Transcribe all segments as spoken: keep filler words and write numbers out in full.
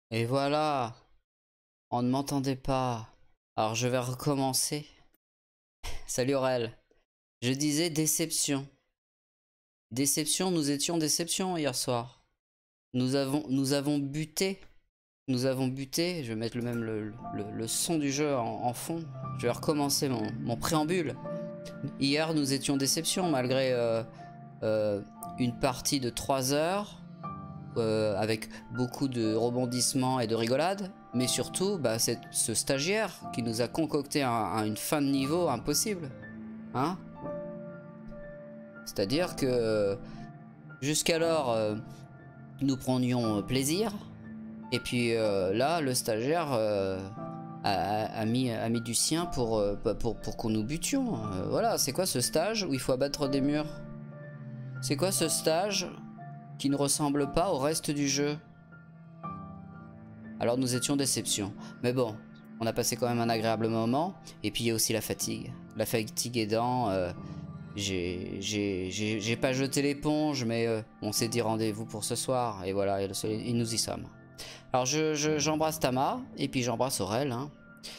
Et voilà, on ne m'entendait pas. Alors je vais recommencer. Salut Aurel. Je disais déception. Déception, nous étions déception hier soir. Nous avons, nous avons buté. Nous avons buté. Je vais mettre le même le, le, le son du jeu en, en fond. Je vais recommencer mon, mon préambule. Hier, nous étions déception malgré euh, euh, une partie de trois heures. Euh, avec beaucoup de rebondissements et de rigolades, mais surtout bah, c'est ce stagiaire qui nous a concocté un, un, une fin de niveau impossible. Hein, c'est-à-dire que jusqu'alors euh, nous prenions plaisir, et puis euh, là le stagiaire euh, a, a, mis, a mis du sien pour, euh, pour, pour qu'on nous butions. Euh, voilà, c'est quoi ce stage où il faut abattre des murs? C'est quoi ce stage qui ne ressemble pas au reste du jeu? Alors nous étions déception. Mais bon, on a passé quand même un agréable moment. Et puis il y a aussi la fatigue. La fatigue aidant, euh, j'ai pas jeté l'éponge, mais euh, on s'est dit rendez-vous pour ce soir. Et voilà, et, le, et nous y sommes. Alors j'embrasse je, je, Tama, et puis j'embrasse Aurel. Hein.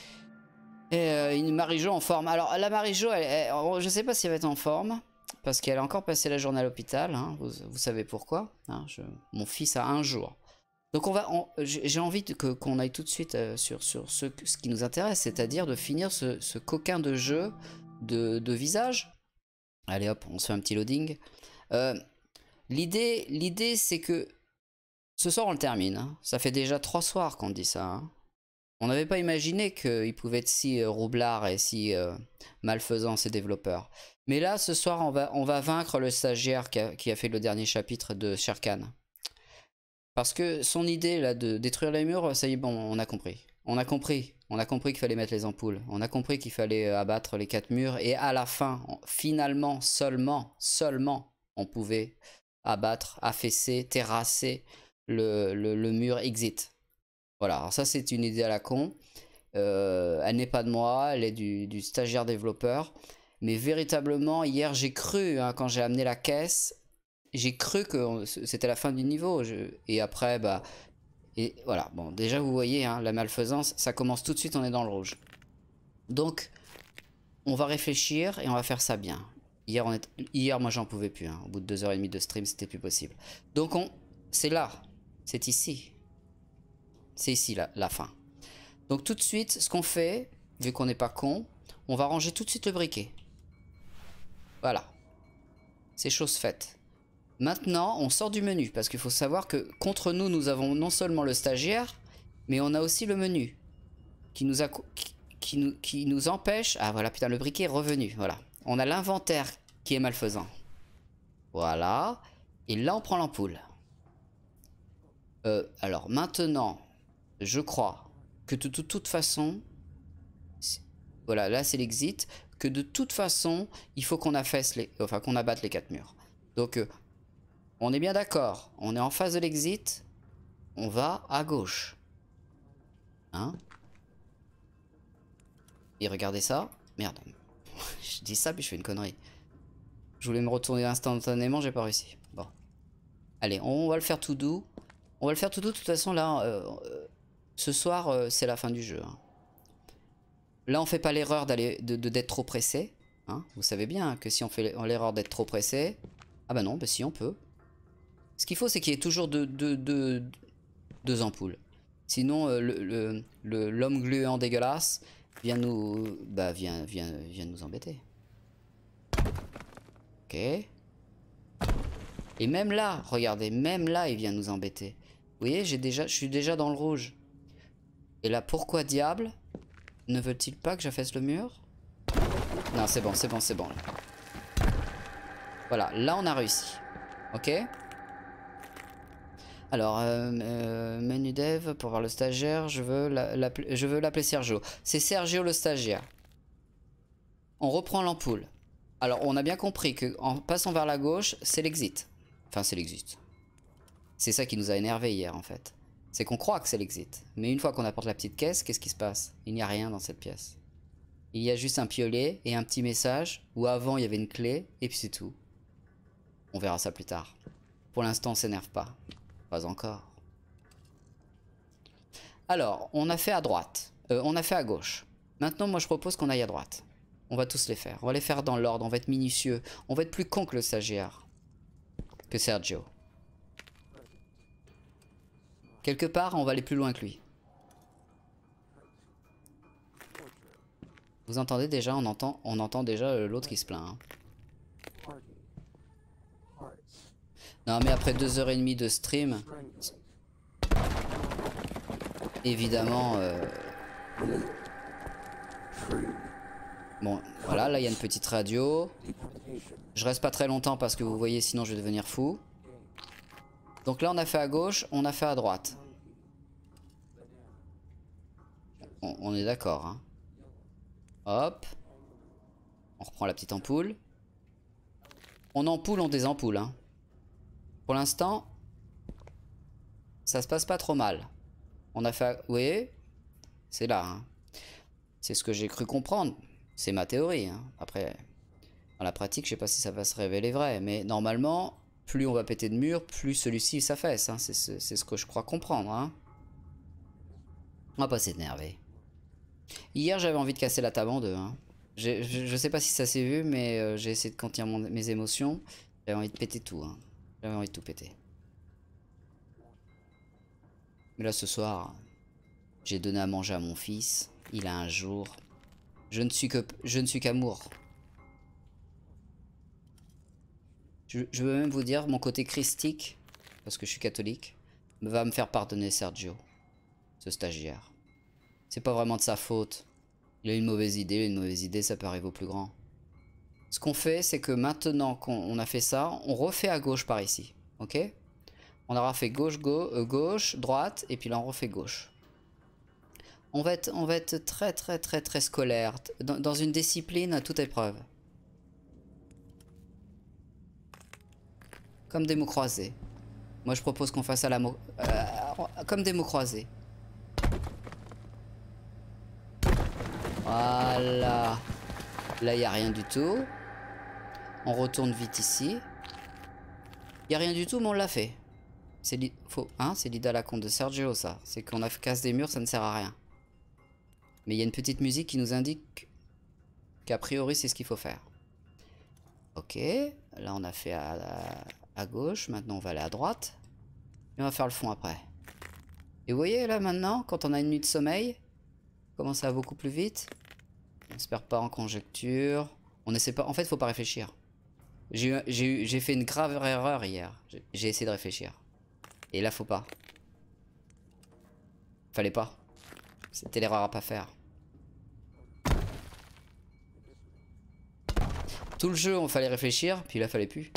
Et euh, une Marie-Jo en forme. Alors la Marie-Jo, elle, elle, je sais pas si elle va être en forme. Parce qu'elle a encore passé la journée à l'hôpital. Hein, vous, vous savez pourquoi. Hein, je, mon fils a un jour. Donc on va, j'ai envie qu'on qu'on aille tout de suite euh, sur, sur ce, ce qui nous intéresse, c'est-à-dire de finir ce, ce coquin de jeu de, de visage. Allez hop, on se fait un petit loading. Euh, L'idée, l'idée c'est que ce soir on le termine. Hein. Ça fait déjà trois soirs qu'on dit ça. Hein. On n'avait pas imaginé qu'il pouvait être si euh, roublard et si euh, malfaisant ces développeurs. Mais là, ce soir, on va, on va vaincre le stagiaire qui a, qui a fait le dernier chapitre de Sherkan. Parce que son idée là de détruire les murs, ça y est, bon, on a compris. On a compris. On a compris qu'il fallait mettre les ampoules. On a compris qu'il fallait abattre les quatre murs. Et à la fin, finalement, seulement, seulement, on pouvait abattre, affaisser, terrasser le, le, le mur exit. Voilà, alors ça c'est une idée à la con. Euh, elle n'est pas de moi, elle est du, du stagiaire développeur. Mais véritablement, hier j'ai cru, hein, quand j'ai amené la caisse, j'ai cru que c'était la fin du niveau. Je... Et après, bah... Et voilà, bon, déjà vous voyez, hein, la malfaisance, ça commence tout de suite, on est dans le rouge. Donc, on va réfléchir et on va faire ça bien. Hier, on est... Hier moi j'en pouvais plus, hein. Au bout de deux heures trente de stream, c'était plus possible. Donc, on... c'est là, c'est ici. C'est ici la, la fin. Donc tout de suite, ce qu'on fait, vu qu'on n'est pas con, on va ranger tout de suite le briquet. Voilà. C'est chose faite. Maintenant, on sort du menu, parce qu'il faut savoir que contre nous, nous avons non seulement le stagiaire, mais on a aussi le menu, qui nous, a, qui, qui nous, qui nous empêche... Ah voilà, putain, le briquet est revenu, voilà. On a l'inventaire qui est malfaisant. Voilà. Et là, on prend l'ampoule. Euh, alors, maintenant, je crois que de, de toute façon... Voilà, là, c'est l'exit. Que de toute façon, il faut qu'on affaisse les... Enfin, qu'on abatte les quatre murs. Donc... Euh, on est bien d'accord, on est en face de l'exit, on va à gauche. Hein? Et regardez ça. Merde. Je dis ça puis je fais une connerie. Je voulais me retourner instantanément, j'ai pas réussi. Bon. Allez, on va le faire tout doux. On va le faire tout doux, de toute façon là, euh, euh, ce soir euh, c'est la fin du jeu. Hein. Là on fait pas l'erreur d'aller de, de, d'être trop pressé. Hein? Vous savez bien que si on fait l'erreur d'être trop pressé... Ah bah non, bah si on peut. Ce qu'il faut, c'est qu'il y ait toujours deux, deux, deux, deux ampoules. Sinon, euh, le, le, l'homme gluant dégueulasse vient nous, bah, vient, vient, vient nous embêter. Ok. Et même là, regardez, même là, il vient nous embêter. Vous voyez, j'ai déjà, je suis déjà dans le rouge. Et là, pourquoi diable ne veut-il pas que j'affaisse le mur? Non, c'est bon, c'est bon, c'est bon. Voilà, là, on a réussi. Ok. Alors, euh, euh, menu dev, pour voir le stagiaire, je veux l'appeler Sergio. C'est Sergio le stagiaire. On reprend l'ampoule. Alors, on a bien compris qu'en passant vers la gauche, c'est l'exit. Enfin, c'est l'exit. C'est ça qui nous a énervé hier, en fait. C'est qu'on croit que c'est l'exit. Mais une fois qu'on apporte la petite caisse, qu'est-ce qui se passe? Il n'y a rien dans cette pièce. Il y a juste un piolet et un petit message où avant il y avait une clé, et puis c'est tout. On verra ça plus tard. Pour l'instant, on s'énerve pas. Pas encore. Alors, on a fait à droite. Euh, on a fait à gauche. Maintenant, moi, je propose qu'on aille à droite. On va tous les faire. On va les faire dans l'ordre. On va être minutieux. On va être plus con que le stagiaire. Que Sergio. Quelque part, on va aller plus loin que lui. Vous entendez déjà, on entend, on entend déjà l'autre qui se plaint. Hein. Non mais après deux heures et demie de stream, évidemment... Euh... Bon, voilà, là il y a une petite radio. Je reste pas très longtemps parce que vous voyez, sinon je vais devenir fou. Donc là on a fait à gauche, on a fait à droite. On, on est d'accord, hein. Hop. On reprend la petite ampoule. On ampoule, on désampoule, hein. Pour l'instant, ça se passe pas trop mal. On a fait... Vous voyez? C'est là, hein. C'est ce que j'ai cru comprendre. C'est ma théorie, hein. Après, dans la pratique, je sais pas si ça va se révéler vrai. Mais normalement, plus on va péter de murs, plus celui-ci s'affaisse, hein. C'est ce, ce que je crois comprendre, hein. On va pas s'énerver. Hier, j'avais envie de casser la table en deux, hein. Je, je, je sais pas si ça s'est vu, mais euh, j'ai essayé de contenir mon, mes émotions. J'avais envie de péter tout, hein. J'avais envie de tout péter. Mais là, ce soir, j'ai donné à manger à mon fils. Il a un jour. Je ne suis que, je ne suis qu'amour. Je, je veux même vous dire, mon côté christique, parce que je suis catholique, va me faire pardonner Sergio, ce stagiaire. C'est pas vraiment de sa faute. Il a une mauvaise idée, une mauvaise idée, ça peut arriver au plus grand. Ce qu'on fait, c'est que maintenant qu'on a fait ça, on refait à gauche par ici. Ok? On aura fait gauche, gauche, euh, gauche, droite, et puis là on refait gauche. On va être, on va être très très très très scolaire, dans, dans une discipline à toute épreuve. Comme des mots croisés. Moi je propose qu'on fasse à la mot... Euh, comme des mots croisés. Voilà. Là il n'y a rien du tout. On retourne vite ici. Il n'y a rien du tout mais on l'a fait. C'est hein, l'idée à la con de Sergio ça. C'est qu'on a casse des murs, ça ne sert à rien. Mais il y a une petite musique qui nous indique qu'a priori c'est ce qu'il faut faire. Ok, là on a fait à, à, à gauche, maintenant on va aller à droite. Et on va faire le fond après. Et vous voyez là maintenant, quand on a une nuit de sommeil, comment ça va beaucoup plus vite. On se perd pas en conjecture. On essaie pas. En fait, faut pas réfléchir. J'ai fait une grave erreur hier. J'ai essayé de réfléchir. Et là, faut pas. Fallait pas. C'était l'erreur à pas faire. Tout le jeu, on fallait réfléchir, puis là, fallait plus.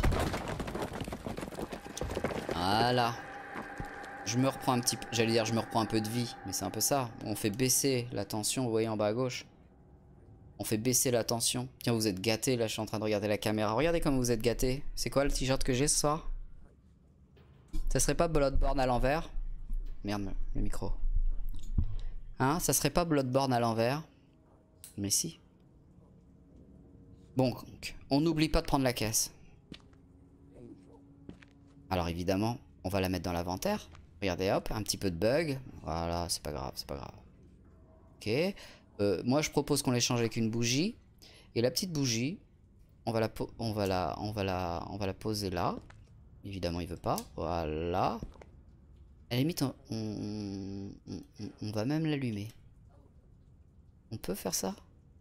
Voilà. Je me reprends un petit peu. J'allais dire, je me reprends un peu de vie, mais c'est un peu ça. On fait baisser la tension, vous voyez en bas à gauche. On fait baisser la tension. Tiens, vous êtes gâtés, là, je suis en train de regarder la caméra. Regardez comme vous êtes gâtés. C'est quoi le t-shirt que j'ai ce soir? Ça serait pas Bloodborne à l'envers? Merde, le micro. Hein, ça serait pas Bloodborne à l'envers? Mais si. Bon, donc, on n'oublie pas de prendre la caisse. Alors évidemment, on va la mettre dans l'inventaire. Regardez, hop, un petit peu de bug. Voilà, c'est pas grave, c'est pas grave. Ok. Euh, moi, je propose qu'on l'échange avec une bougie. Et la petite bougie, on va la, on va la, on va la, on va la poser là. Évidemment, il veut pas. Voilà. À la limite, on, on, on, on va même l'allumer. On peut faire ça?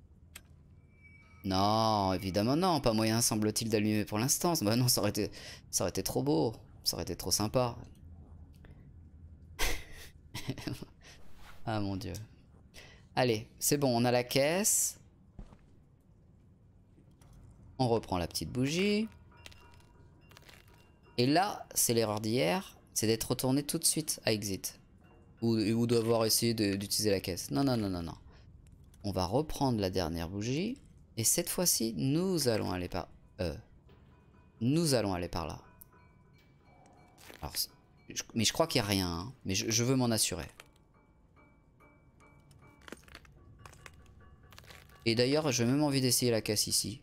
Non, évidemment non. Pas moyen, semble-t-il, d'allumer pour l'instant. Bah non, ça aurait été, ça aurait été trop beau. Ça aurait été trop sympa. Ah mon dieu. Allez, c'est bon, on a la caisse. On reprend la petite bougie. Et là, c'est l'erreur d'hier. C'est d'être retourné tout de suite à Exit. Ou, ou d'avoir essayé d'utiliser la caisse. Non, non, non, non, non. On va reprendre la dernière bougie. Et cette fois-ci, nous allons aller par... Euh, nous allons aller par là. Alors, je, mais je crois qu'il n'y a rien. Hein, mais je, je veux m'en assurer. Et d'ailleurs, j'ai même envie d'essayer la caisse ici.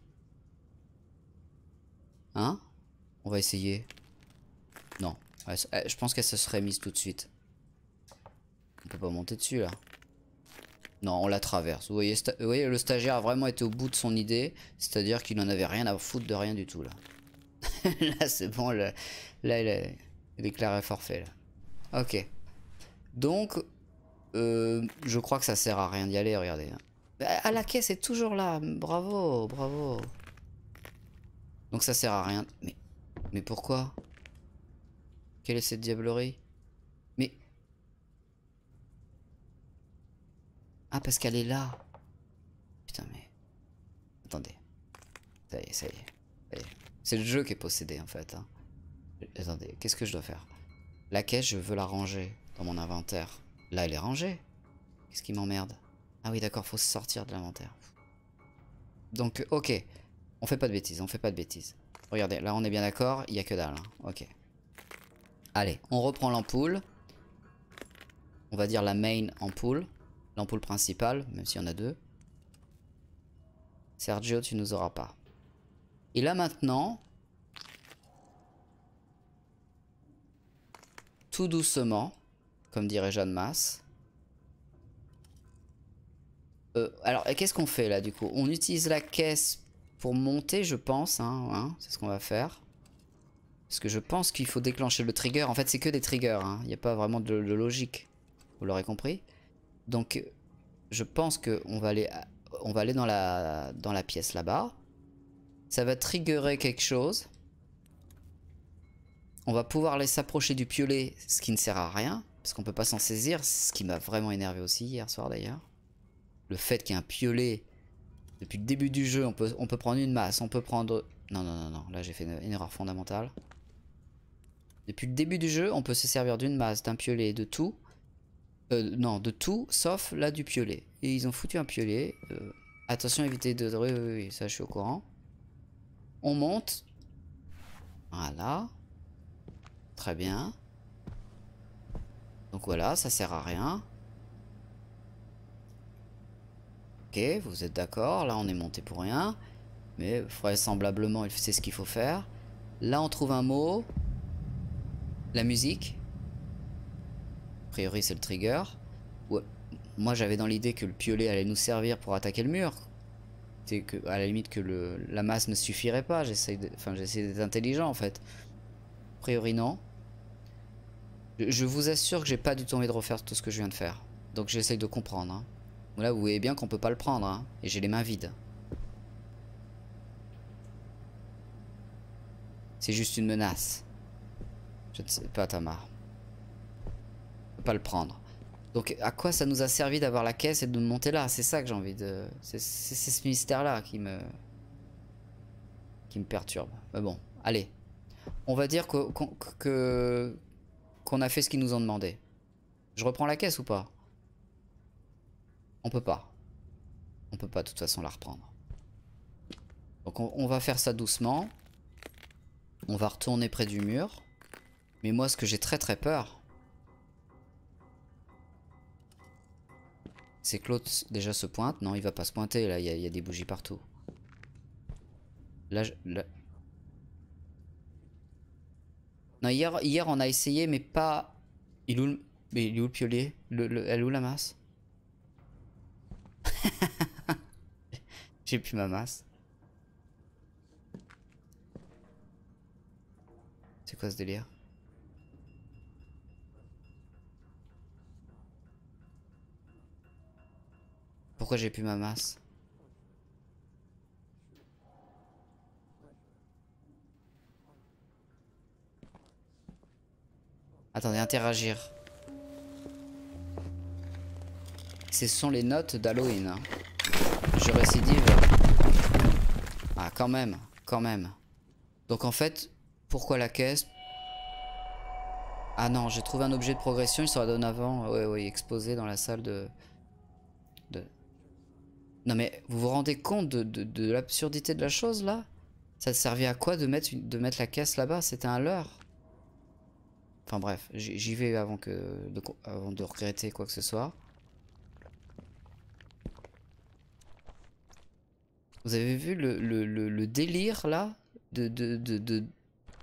Hein? On va essayer. Non. Ouais, je pense qu'elle se serait mise tout de suite. On peut pas monter dessus là. Non, on la traverse. Vous voyez, vous voyez, le stagiaire a vraiment été au bout de son idée. C'est-à-dire qu'il n'en avait rien à foutre de rien du tout là. Là c'est bon, là, là il, est, il est clair et forfait là. Ok. Donc, euh, je crois que ça sert à rien d'y aller, regardez. Ah, la caisse est toujours là. Bravo, bravo. Donc ça sert à rien. Mais, mais pourquoi? Quelle est cette diablerie? Mais... Ah, parce qu'elle est là. Putain, mais... Attendez. Ça y est, ça y est. Ça y est. C'est le jeu qui est possédé, en fait. Hein. Attendez, qu'est-ce que je dois faire? La caisse, je veux la ranger dans mon inventaire. Là, elle est rangée. Qu'est-ce qui m'emmerde? Ah oui, d'accord, faut sortir de l'inventaire. Donc, ok. On fait pas de bêtises, on fait pas de bêtises. Regardez, là, on est bien d'accord, il y a que dalle. Hein. Ok. Allez, on reprend l'ampoule. On va dire la main ampoule. L'ampoule principale, même s'il y en a deux. Sergio, tu nous auras pas. Et là maintenant, tout doucement, comme dirait Jeanne Masse. Euh, alors, qu'est-ce qu'on fait là du coup? On utilise la caisse pour monter, je pense. Hein, hein, c'est ce qu'on va faire. Parce que je pense qu'il faut déclencher le trigger. En fait, c'est que des triggers. Hein. Il n'y a pas vraiment de, de logique. Vous l'aurez compris. Donc, je pense qu'on va aller, on va aller dans la, dans la pièce là-bas. Ça va triggerer quelque chose. On va pouvoir aller s'approcher du piolet, ce qui ne sert à rien. Parce qu'on peut pas s'en saisir. Ce qui m'a vraiment énervé aussi hier soir d'ailleurs. Le fait qu'il y ait un piolet. Depuis le début du jeu, on peut, on peut prendre une masse. On peut prendre... Non, non, non, non. Là, j'ai fait une, une erreur fondamentale. Depuis le début du jeu, on peut se servir d'une masse, d'un piolet, de tout. Euh, non, de tout, sauf là du piolet. Et ils ont foutu un piolet. Euh, attention, évitez de... Oui, oui, oui, ça je suis au courant. On monte. Voilà. Très bien. Donc voilà, ça sert à rien. Ok, vous êtes d'accord. Là, on est monté pour rien. Mais vraisemblablement, c'est ce qu'il faut faire. Là, on trouve un mot. La musique. A priori, c'est le trigger. Ouais. Moi, j'avais dans l'idée que le piolet allait nous servir pour attaquer le mur. C'est que, à la limite, que le, la masse ne suffirait pas. J'essaie de, enfin, j'essaie d'être intelligent, en fait. A priori, non. Je, je vous assure que j'ai pas du tout envie de refaire tout ce que je viens de faire. Donc, j'essaie de comprendre. Hein. Là, vous voyez bien qu'on peut pas le prendre. Hein, et j'ai les mains vides. C'est juste une menace. Je ne sais pas, Tamar. Je peux pas le prendre. Donc, à quoi ça nous a servi d'avoir la caisse et de monter là? C'est ça que j'ai envie de... C'est ce mystère-là qui me... qui me perturbe. Mais bon, allez. On va dire que qu'on que... qu'on a fait ce qu'ils nous ont demandé. Je reprends la caisse ou pas? On peut pas. On peut pas de toute façon la reprendre. Donc on, on va faire ça doucement. On va retourner près du mur. Mais moi ce que j'ai très très peur, c'est que l'autre déjà se pointe. Non, il va pas se pointer là, il y, y a des bougies partout. Là, je, là... Non, hier, hier on a essayé mais pas... Il est où le, mais il est où le piolet le, le, elle est où la masse? J'ai plus ma masse. C'est quoi ce délire? Pourquoi j'ai plus ma masse? Attendez, interagir. Ce sont les notes d'Halloween. Hein. Je récidive. Ah, quand même, quand même. Donc en fait, pourquoi la caisse? Ah non, j'ai trouvé un objet de progression, il sera dorénavant ouais, ouais, exposé dans la salle de... de... Non mais, vous vous rendez compte de, de, de l'absurdité de la chose là? Ça servait à quoi de mettre, une, de mettre la caisse là-bas? C'était un leurre. Enfin bref, j'y vais avant, que, de, avant de regretter quoi que ce soit. Vous avez vu le, le, le, le délire là de, de, de, de,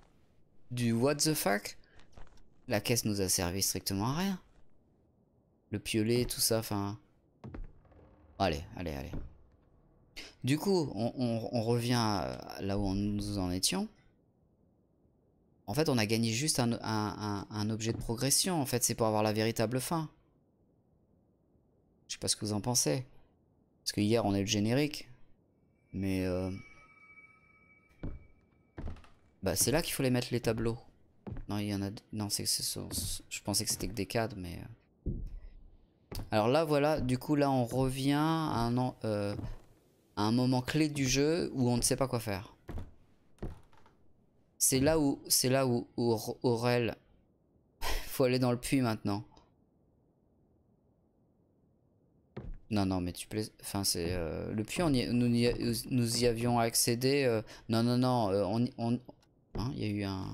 du what the fuck? La caisse nous a servi strictement à rien. le piolet, tout ça, enfin... Allez, allez, allez. Du coup, on, on, on revient là où on, nous en étions. En fait, on a gagné juste un, un, un, un objet de progression. En fait, c'est pour avoir la véritable fin. Je sais pas ce que vous en pensez. Parce que hier, on a eu le générique. Mais... Euh... Bah, c'est là qu'il faut les mettre, les tableaux. Non, il y en a... Non, c'est... Je pensais que c'était que des cadres, mais... Alors là, voilà. Du coup, là, on revient à un, euh, à un moment clé du jeu où on ne sait pas quoi faire. C'est là où, c'est là où, où Aurel, faut aller dans le puits maintenant. Non, non, mais tu plais. Enfin, c'est euh, le puits. On y, nous, y, nous y avions accédé. Euh, non, non, non. Euh, on, on, hein, il y a eu un.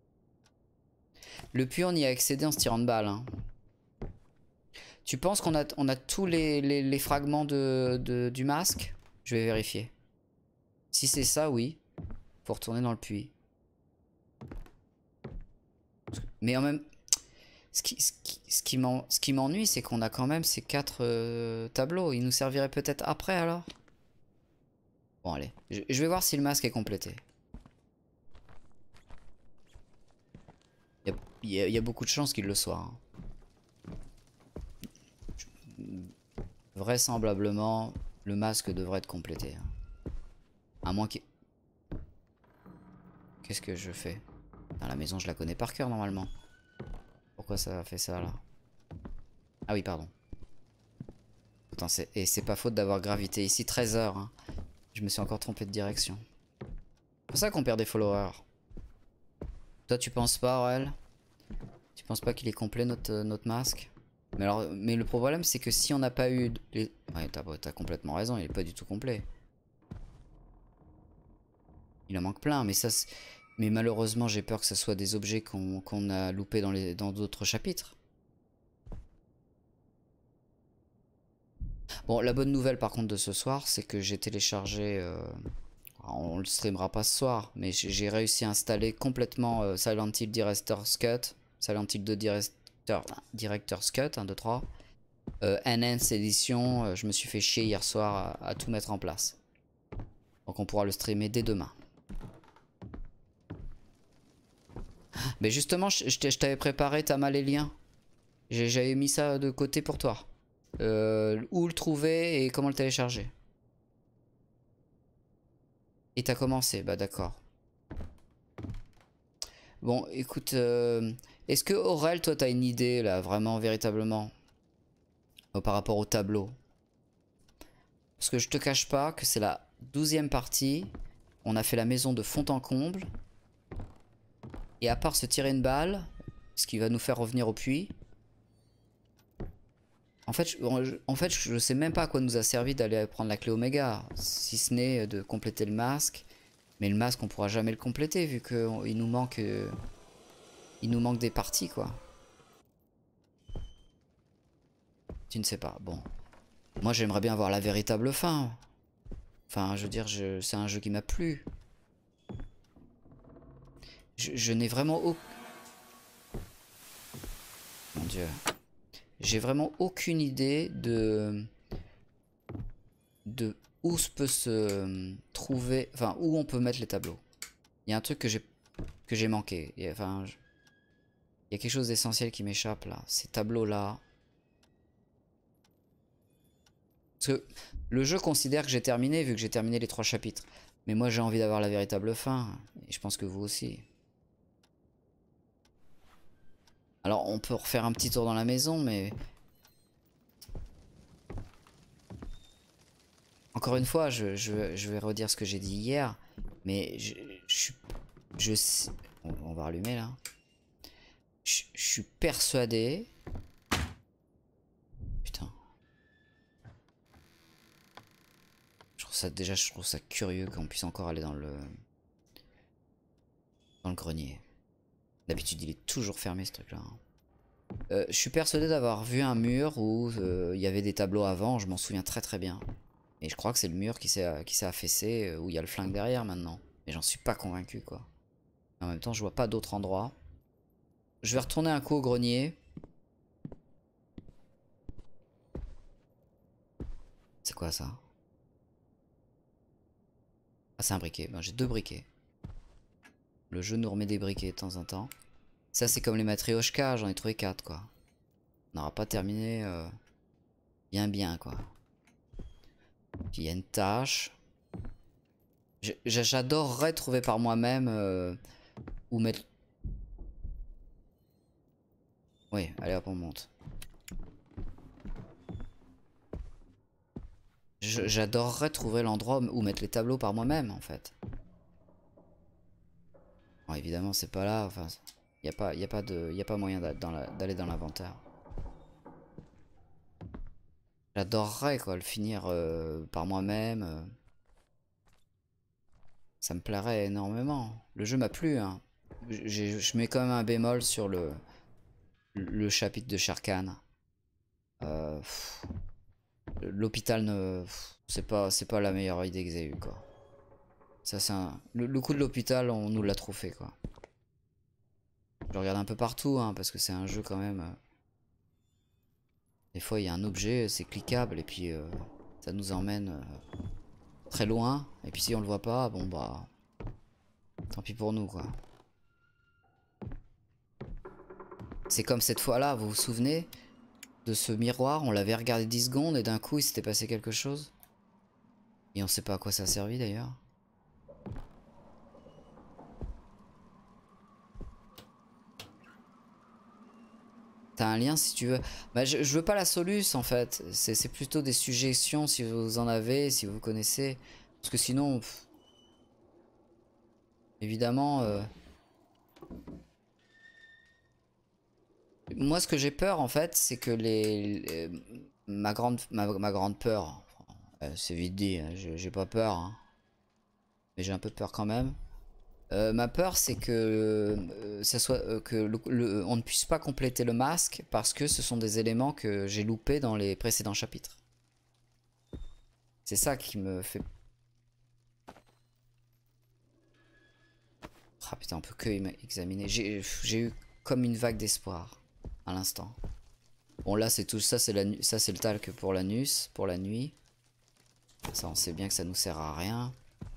Le puits, on y a accédé en se tirant de balle. Hein. Tu penses qu'on a, on a tous les, les, les fragments de, de, du masque? Je vais vérifier. Si c'est ça, oui. Faut retourner dans le puits. Mais en même... Ce qui, ce qui, ce qui m'ennuie, c'est qu'on a quand même ces quatre euh, tableaux. Ils nous serviraient peut-être après, alors? Bon, allez. Je, je vais voir si le masque est complété. Il y, y, y a beaucoup de chances qu'il le soit. Hein. Vraisemblablement, le masque devrait être complété. Hein. À moins qu'il... Qu'est-ce que je fais? Dans la maison, je la connais par cœur, normalement. Pourquoi ça a fait ça, là? Ah oui, pardon. Attends, et c'est pas faute d'avoir gravité ici treize heures. Hein. Je me suis encore trompé de direction. C'est pour ça qu'on perd des followers. Toi, tu penses pas, Aurel? Tu penses pas qu'il est complet, notre, notre masque? Mais, alors, mais le problème, c'est que si on n'a pas eu... Les... Ouais, t'as t'as complètement raison, il est pas du tout complet. Il en manque plein, mais ça... Mais malheureusement, j'ai peur que ce soit des objets qu'on qu'on a loupés dans les dans d'autres chapitres. Bon, la bonne nouvelle par contre de ce soir, c'est que j'ai téléchargé... Euh... On le streamera pas ce soir, mais j'ai réussi à installer complètement euh, Silent Hill Director's Cut. Silent Hill deux Director, Director's Cut, un, deux, trois. Euh, Enhanced Edition, euh, je me suis fait chier hier soir à, à tout mettre en place. Donc on pourra le streamer dès demain. Mais justement, je, je t'avais préparé Tama les liens. J'avais mis ça de côté pour toi. Euh, où le trouver et comment le télécharger. Et t'as commencé, bah d'accord. Bon, écoute, euh, est-ce que Aurel, toi t'as une idée là, vraiment, véritablement, euh, par rapport au tableau? Parce que je te cache pas que c'est la douzième partie. On a fait la maison de fond en comble. Et à part se tirer une balle, ce qui va nous faire revenir au puits. En fait, je, en fait, je sais même pas à quoi nous a servi d'aller prendre la clé Oméga. Si ce n'est de compléter le masque. Mais le masque, on pourra jamais le compléter vu qu'il nous manque... Euh, il nous manque des parties, quoi. Tu ne sais pas. Bon. Moi, j'aimerais bien avoir la véritable fin. Enfin, je veux dire, c'est un jeu qui m'a plu. Je, je n'ai vraiment aucun... Mon Dieu. J'ai vraiment aucune idée de... De où se peut se trouver... Enfin, où on peut mettre les tableaux. Il y a un truc que j'ai que j'ai manqué. Il y a, enfin, je... Il y a quelque chose d'essentiel qui m'échappe, là. Ces tableaux-là. Parce que le jeu considère que j'ai terminé, vu que j'ai terminé les trois chapitres. Mais moi, j'ai envie d'avoir la véritable fin. Et je pense que vous aussi. Alors, on peut refaire un petit tour dans la maison, mais... Encore une fois, je, je, je vais redire ce que j'ai dit hier. Mais je... Je, je, je on, on va rallumer, là. Je, je suis persuadé... Putain. Je trouve ça, déjà, je trouve ça curieux qu'on puisse encore aller dans le... Dans le grenier. D'habitude, il est toujours fermé, ce truc-là. Euh, je suis persuadé d'avoir vu un mur où euh, il y avait des tableaux avant, je m'en souviens très très bien. Et je crois que c'est le mur qui s'est qui s'est affaissé, où il y a le flingue derrière maintenant. Mais j'en suis pas convaincu, quoi. En même temps, je vois pas d'autre endroit. Je vais retourner un coup au grenier. C'est quoi ça? Ah, c'est un briquet. Ben, j'ai deux briquets. Le jeu nous remet des briquets de temps en temps. Ça, c'est comme les matryoshka, j'en ai trouvé quatre, quoi. On n'aura pas terminé euh, bien bien, quoi. Puis il y a une tâche. J'adorerais trouver par moi-même euh, où mettre... Oui, allez hop, on monte. J'adorerais trouver l'endroit où mettre les tableaux par moi-même, en fait. Bon, évidemment, c'est pas là. Enfin, il n'y a pas, y a pas de, y a pas moyen d'aller dans l'inventaire. J'adorerais, quoi, le finir euh, par moi-même. Euh. Ça me plairait énormément. Le jeu m'a plu, hein. Je mets quand même un bémol sur le, le chapitre de Sharkan. Euh, L'hôpital, ne, c'est pas, c'est pas la meilleure idée que j'ai eue, quoi. Ça, c'est un... le, le coup de l'hôpital, on nous l'a trop fait, quoi. Je regarde un peu partout, hein, parce que c'est un jeu quand même. Euh... Des fois, il y a un objet, c'est cliquable, et puis euh, ça nous emmène euh, très loin. Et puis si on le voit pas, bon bah, tant pis pour nous, quoi. C'est comme cette fois-là, vous vous souvenez de ce miroir? On l'avait regardé dix secondes et d'un coup, il s'était passé quelque chose. Et on sait pas à quoi ça a servi d'ailleurs. T'as un lien si tu veux. Bah, je, je veux pas la soluce en fait. C'est plutôt des suggestions si vous en avez, si vous connaissez. Parce que sinon... Pff, évidemment... Euh, moi ce que j'ai peur en fait, c'est que les... les ma, grande, ma, ma grande peur... Euh, c'est vite dit, hein, j'ai pas peur. Hein, mais j'ai un peu peur quand même. Euh, ma peur c'est que, euh, ça soit, euh, que le, le, on ne puisse pas compléter le masque parce que ce sont des éléments que j'ai loupés dans les précédents chapitres. C'est ça qui me fait... Ah putain, on peut que examiner. J'ai eu comme une vague d'espoir à l'instant. Bon là c'est tout ça, c'est le talc pour l'anus, pour la nuit. Ça on sait bien que ça nous sert à rien.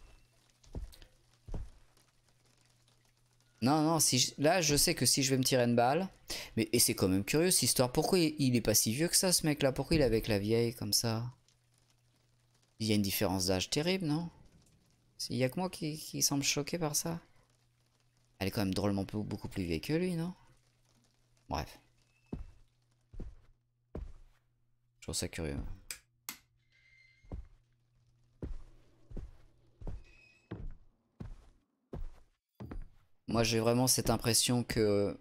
Non, non, si je, là je sais que si je vais me tirer une balle, mais et c'est quand même curieux cette histoire. Pourquoi il, il est pas si vieux que ça ce mec là? Pourquoi il est avec la vieille comme ça? Il y a une différence d'âge terrible, non? Il y a que moi qui, qui semble choqué par ça. Elle est quand même drôlement beaucoup plus vieille que lui, non? Bref. Je trouve ça curieux. Moi j'ai vraiment cette impression que...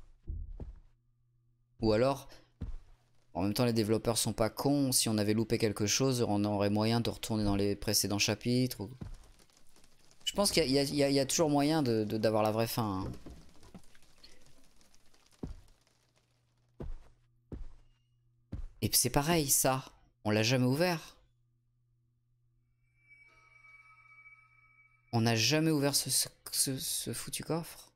Ou alors... En même temps les développeurs sont pas cons. Si on avait loupé quelque chose, on aurait moyen de retourner dans les précédents chapitres. Ou... Je pense qu'il y, y, y, y a toujours moyen de, de, d'avoir la vraie fin. Hein. Et c'est pareil, ça. On l'a jamais ouvert. On n'a jamais ouvert ce, ce, ce, ce foutu coffre.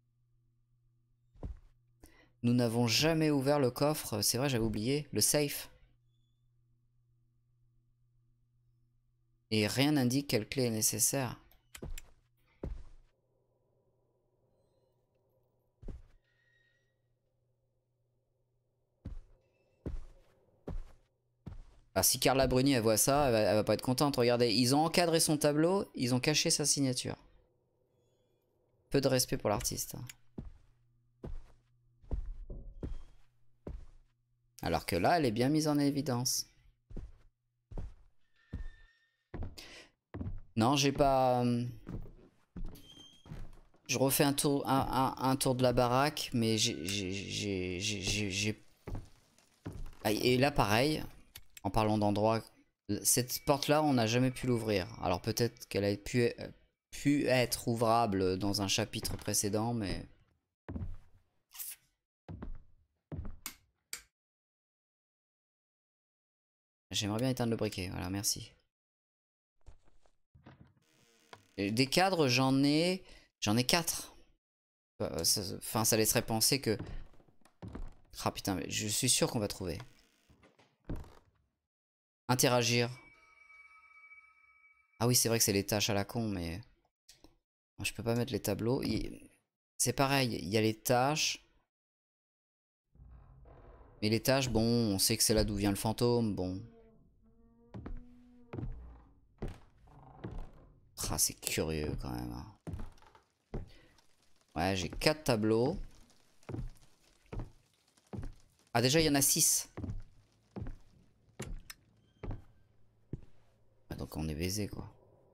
Nous n'avons jamais ouvert le coffre. C'est vrai, j'avais oublié. Le safe. Et rien n'indique quelle clé est nécessaire. Alors si Carla Bruni elle voit ça, elle va, elle va pas être contente. Regardez, ils ont encadré son tableau, ils ont caché sa signature. Peu de respect pour l'artiste. Alors que là, elle est bien mise en évidence. Non, j'ai pas... Je refais un tour, un, un, un tour de la baraque, mais j'ai... Et là, pareil, en parlant d'endroit, cette porte-là, on n'a jamais pu l'ouvrir. Alors peut-être qu'elle a pu, pu être ouvrable dans un chapitre précédent, mais... J'aimerais bien éteindre le briquet, voilà, merci. Et des cadres, j'en ai... J'en ai quatre. Enfin, ça laisserait penser que... Ah putain, mais je suis sûr qu'on va trouver. Interagir. Ah oui, c'est vrai que c'est les tâches à la con, mais... Je peux pas mettre les tableaux. Il- C'est pareil, il y a les tâches. Mais les tâches, bon, on sait que c'est là d'où vient le fantôme, bon. Ah, c'est curieux quand même, hein. Ouais, j'ai quatre tableaux. Ah, déjà, il y en a six. Ah, donc on est baisé, quoi.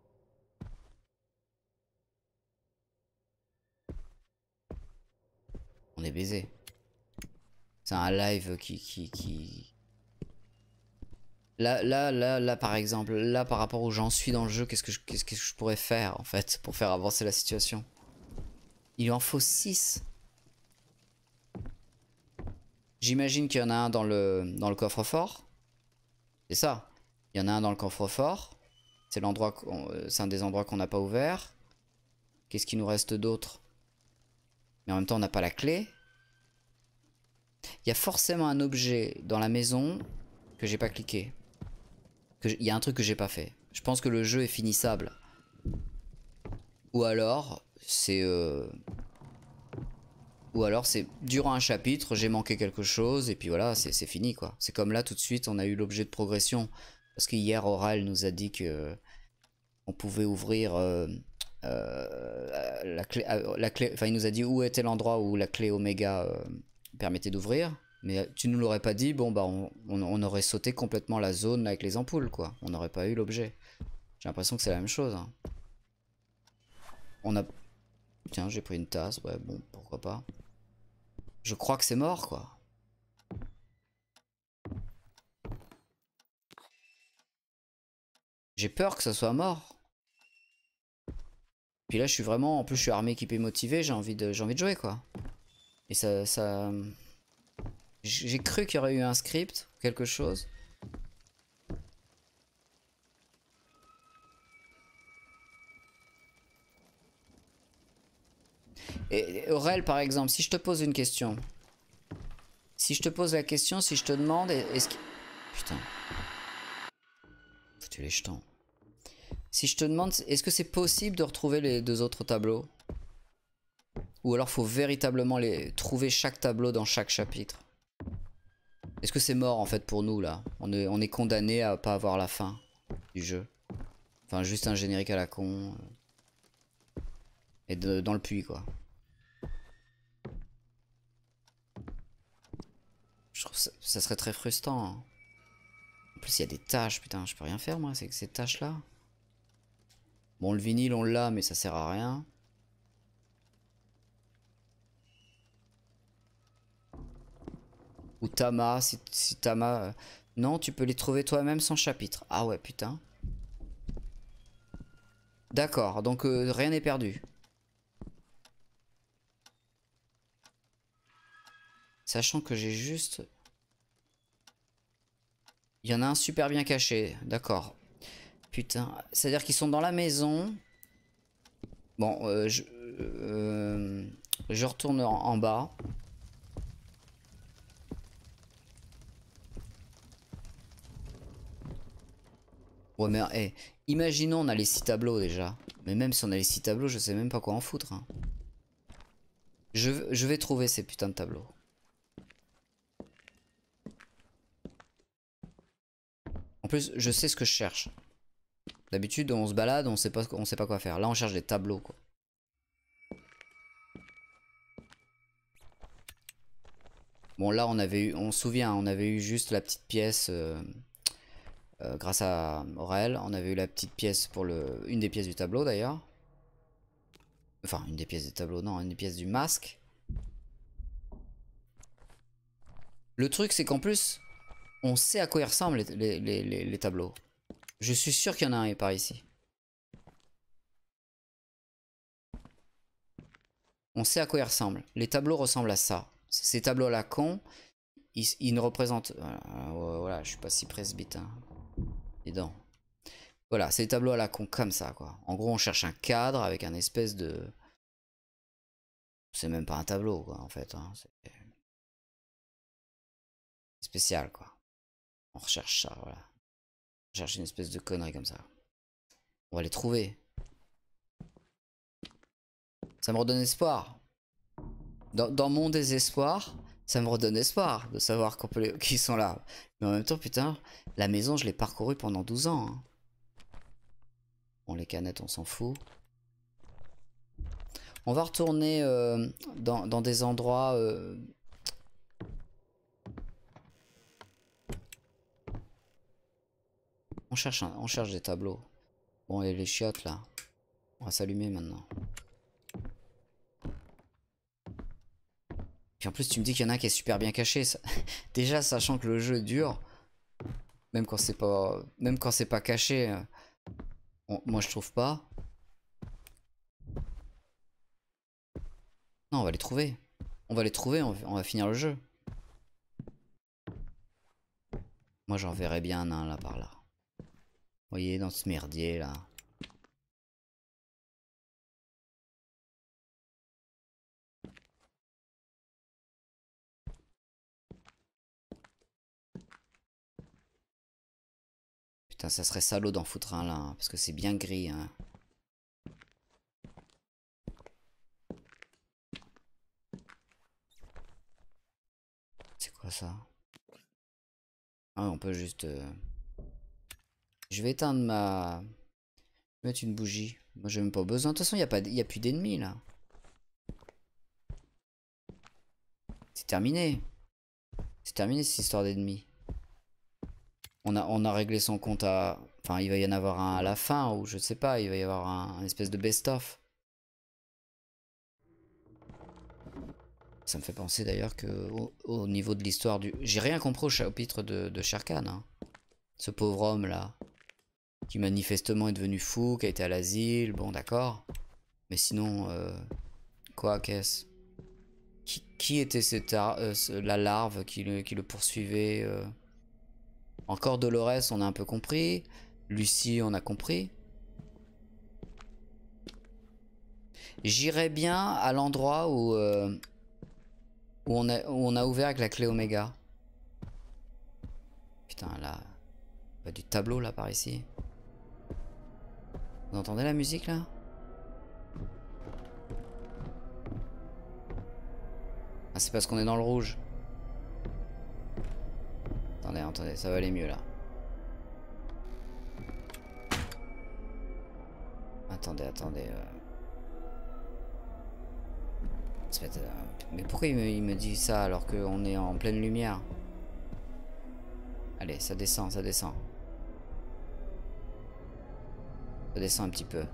On est baisé. C'est un live qui, qui, qui... Là, là, là, là, par exemple, là, par rapport où j'en suis dans le jeu, qu'est-ce que je, qu'est-ce que je pourrais faire, en fait, pour faire avancer la situation? Il en faut six. J'imagine qu'il y en a un dans le, dans le coffre-fort. C'est ça. Il y en a un dans le coffre-fort. C'est l'endroit, c'est un des endroits qu'on n'a pas ouvert. Qu'est-ce qu'il nous reste d'autre? Mais en même temps, on n'a pas la clé. Il y a forcément un objet dans la maison que j'ai pas cliqué. Que il y a un truc que j'ai pas fait. Je pense que le jeu est finissable. Ou alors, c'est... Euh... Ou alors, c'est durant un chapitre, j'ai manqué quelque chose, et puis voilà, c'est fini, quoi. C'est comme là, tout de suite, on a eu l'objet de progression. Parce qu'hier, Oral nous a dit que on pouvait ouvrir euh, euh, la clé... La clé enfin, il nous a dit où était l'endroit où la clé Oméga euh, permettait d'ouvrir. Mais tu nous l'aurais pas dit, bon bah on, on, on aurait sauté complètement la zone avec les ampoules, quoi. On n'aurait pas eu l'objet. J'ai l'impression que c'est la même chose, hein. On a... Tiens, j'ai pris une tasse, ouais, bon, pourquoi pas. Je crois que c'est mort, quoi. J'ai peur que ça soit mort. Puis là, je suis vraiment... En plus, je suis armé, équipé, motivé, j'ai envie, de... j'ai envie de jouer, quoi. Et ça... ça... J'ai cru qu'il y aurait eu un script, quelque chose. Et Aurel, par exemple, si je te pose une question. Si je te pose la question, si je te demande, est-ce que... Putain. Foutu les jetons. Si je te demande, est-ce que c'est possible de retrouver les deux autres tableaux? Ou alors faut véritablement les trouver chaque tableau dans chaque chapitre? Est-ce que c'est mort en fait pour nous là? On est, on est condamné à pas avoir la fin du jeu. Enfin juste un générique à la con. Et de, dans le puits quoi. Je trouve ça, ça serait très frustrant, hein. En plus il y a des tâches, putain je peux rien faire moi avec ces tâches là. Bon le vinyle on l'a mais ça sert à rien. Ou Tama, si, si Tama... euh, Non, tu peux les trouver toi-même sans chapitre. Ah ouais, putain. D'accord, donc euh, rien n'est perdu. Sachant que j'ai juste... Il y en a un super bien caché, d'accord. Putain, c'est-à-dire qu'ils sont dans la maison. Bon, euh, je, euh, je retourne en, en bas. Ouais, mais hey, imaginons on a les six tableaux déjà. Mais même si on a les six tableaux, je sais même pas quoi en foutre, hein. Je, je vais trouver ces putains de tableaux. En plus, je sais ce que je cherche. D'habitude, on se balade, on sait pas, on sait pas quoi faire. Là, on cherche des tableaux, quoi. Bon, là, on avait eu, on se souvient, on avait eu juste la petite pièce euh, euh, grâce à Aurel. On avait eu la petite pièce pour le, une des pièces du tableau d'ailleurs. Enfin, une des pièces du tableau, non, une des pièces du masque. Le truc, c'est qu'en plus, on sait à quoi ils ressemblent les, les, les, les tableaux. Je suis sûr qu'il y en a un par ici. On sait à quoi ils ressemblent. Les tableaux ressemblent à ça. Ces tableaux à la con, ils, ils ne représentent... Voilà, voilà, je suis pas si presbyte, hein. Dis donc. Voilà, c'est des tableaux à la con comme ça, quoi. En gros, on cherche un cadre avec un espèce de... C'est même pas un tableau, quoi, en fait, hein. C'est spécial, quoi. On recherche ça, voilà. On cherche une espèce de connerie comme ça. On va les trouver. Ça me redonne espoir. Dans, dans mon désespoir, ça me redonne espoir de savoir qu'on peut les... qu'ils sont là. Mais en même temps, putain, la maison, je l'ai parcourue pendant douze ans. Hein. Bon, les canettes, on s'en fout. On va retourner euh, dans, dans des endroits... Euh... On, cherche un... on cherche des tableaux. Bon, et les chiottes, là. On va s'allumer maintenant. Puis en plus, tu me dis qu'il y en a un qui est super bien caché. Ça... Déjà, sachant que le jeu dure, même quand c'est pas, même quand c'est pas caché, on... moi je trouve pas. Non, on va les trouver. On va les trouver, on va, on va finir le jeu. Moi, j'en verrais bien un là par là. Vous voyez, dans ce merdier là. Putain, ça serait salaud d'en foutre un là, hein, parce que c'est bien gris. Hein. C'est quoi ça? Ah, on peut juste... Euh... Je vais éteindre ma... Mettre une bougie. Moi, j'ai même pas besoin. De toute façon, il n'y a, pas... y a plus d'ennemis là. C'est terminé. C'est terminé cette histoire d'ennemis. On a, on a réglé son compte à... Enfin, il va y en avoir un à la fin, ou je sais pas, il va y avoir un, un espèce de best-of. Ça me fait penser d'ailleurs que au, au niveau de l'histoire du... J'ai rien compris au chapitre de, de Shere Khan. Hein. Ce pauvre homme là, qui manifestement est devenu fou, qui a été à l'asile, bon d'accord. Mais sinon, euh, quoi, qu'est-ce qui, qui était cette euh, la larve qui le, qui le poursuivait euh... Encore Dolores, on a un peu compris. Lucie, on a compris. J'irais bien à l'endroit où, euh, où, on a, où on a ouvert avec la clé Oméga. Putain, là... Pas du tableau, là, par ici. Vous entendez la musique, là? Ah, c'est parce qu'on est dans le rouge. Attendez, attendez, ça va aller mieux, là. Attendez, attendez... Euh... Mais pourquoi il me, il me dit ça alors qu'on est en pleine lumière? Allez, ça descend, ça descend. Ça descend un petit peu.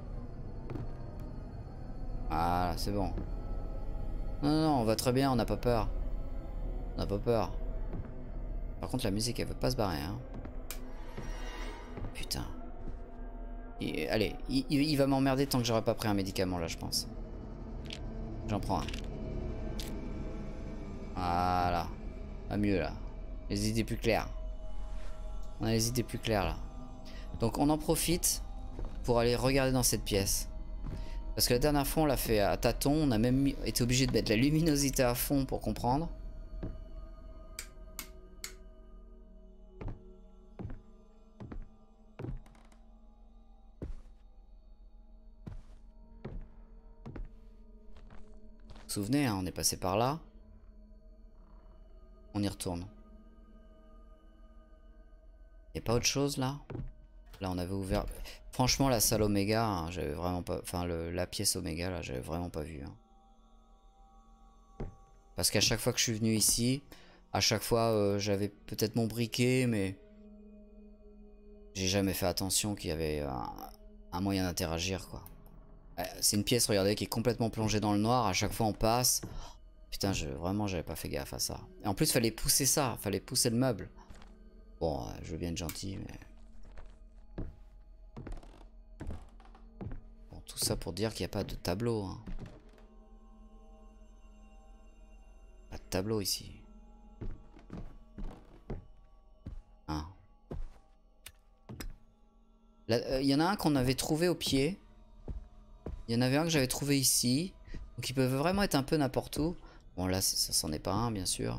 Voilà, c'est bon. Non, non, non, on va très bien, on n'a pas peur. On n'a pas peur. Par contre, la musique, elle veut pas se barrer, hein. Putain. Il, allez, il, il va m'emmerder tant que j'aurai pas pris un médicament, là, je pense. J'en prends un. Voilà. Pas mieux, là. Les idées plus claires. On a les idées plus claires, là. Donc, on en profite pour aller regarder dans cette pièce. Parce que la dernière fois, on l'a fait à tâtons. On a même été obligé de mettre la luminosité à fond pour comprendre. Vous vous souvenez, hein, on est passé par là. On y retourne. Y a pas autre chose là? Là on avait ouvert... Franchement la salle Oméga, hein, j'avais vraiment pas... Enfin le, la pièce Oméga là, j'avais vraiment pas vu. Hein. Parce qu'à chaque fois que je suis venu ici, à chaque fois euh, j'avais peut-être mon briquet, mais... J'ai jamais fait attention qu'il y avait un, un moyen d'interagir quoi. C'est une pièce, regardez, qui est complètement plongée dans le noir. À chaque fois on passe... Putain, je, vraiment, j'avais pas fait gaffe à ça. Et en plus, fallait pousser ça, fallait pousser le meuble. Bon, je veux bien être gentil, mais... Bon, tout ça pour dire qu'il n'y a pas de tableau. Hein. Pas de tableau ici. Hein. Il euh, y en a un qu'on avait trouvé au pied. Il y en avait un que j'avais trouvé ici. Donc ils peuvent vraiment être un peu n'importe où. Bon là ça, ça s'en est pas un bien sûr.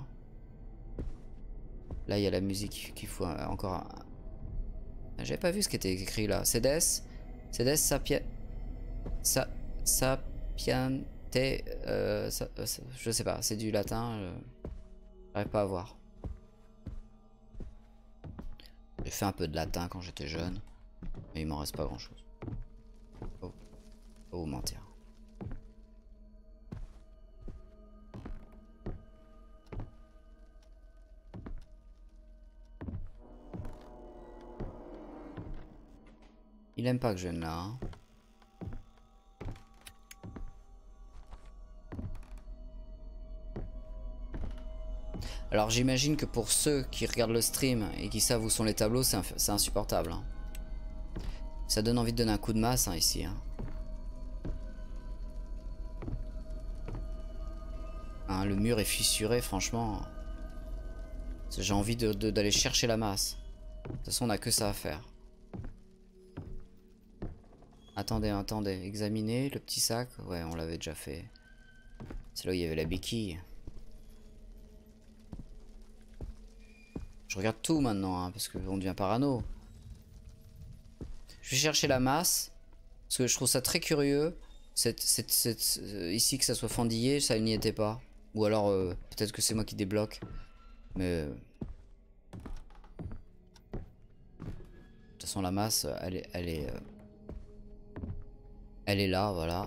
Là il y a la musique qu'il faut encore un... J'avais pas vu ce qui était écrit là. Cédès, Cedes sapien... Sa... Sapiente... Euh, ça, euh, ça, je sais pas, c'est du latin. Je... J'arrive pas à voir. J'ai fait un peu de latin quand j'étais jeune. Mais il m'en reste pas grand chose. Oh, oh mentir. Il aime pas que je vienne là. Hein. Alors j'imagine que pour ceux qui regardent le stream et qui savent où sont les tableaux, c'est insupportable. Hein. Ça donne envie de donner un coup de masse hein, ici. Hein. Hein, le mur est fissuré, franchement. J'ai envie de, de, d'aller chercher la masse. De toute façon, on n'a que ça à faire. Attendez, attendez. Examiner le petit sac. Ouais, on l'avait déjà fait. C'est là où il y avait la béquille. Je regarde tout maintenant, hein, parce qu'on devient parano. Je vais chercher la masse. Parce que je trouve ça très curieux. Cette, cette, cette, euh, ici, que ça soit fendillé, ça n'y était pas. Ou alors, euh, peut-être que c'est moi qui débloque. Mais... Euh... De toute façon, la masse, elle est... Elle est, euh... elle est là, voilà.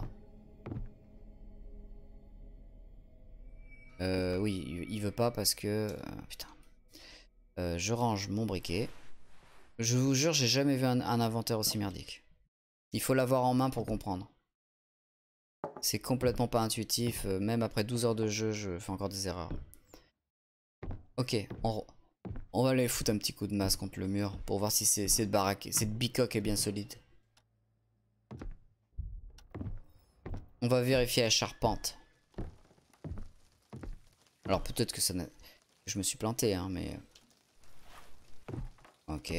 Euh, oui, il veut pas parce que... Euh, putain. Euh, je range mon briquet. Je vous jure, j'ai jamais vu un, un inventaire aussi merdique. Il faut l'avoir en main pour comprendre. C'est complètement pas intuitif. Euh, même après douze heures de jeu, je fais encore des erreurs. Ok, on, on va aller foutre un petit coup de masse contre le mur pour voir si cette baraque, cette bicoque est bien solide. On va vérifier la charpente. Alors peut-être que ça n'a... Je me suis planté, hein, mais... Ok.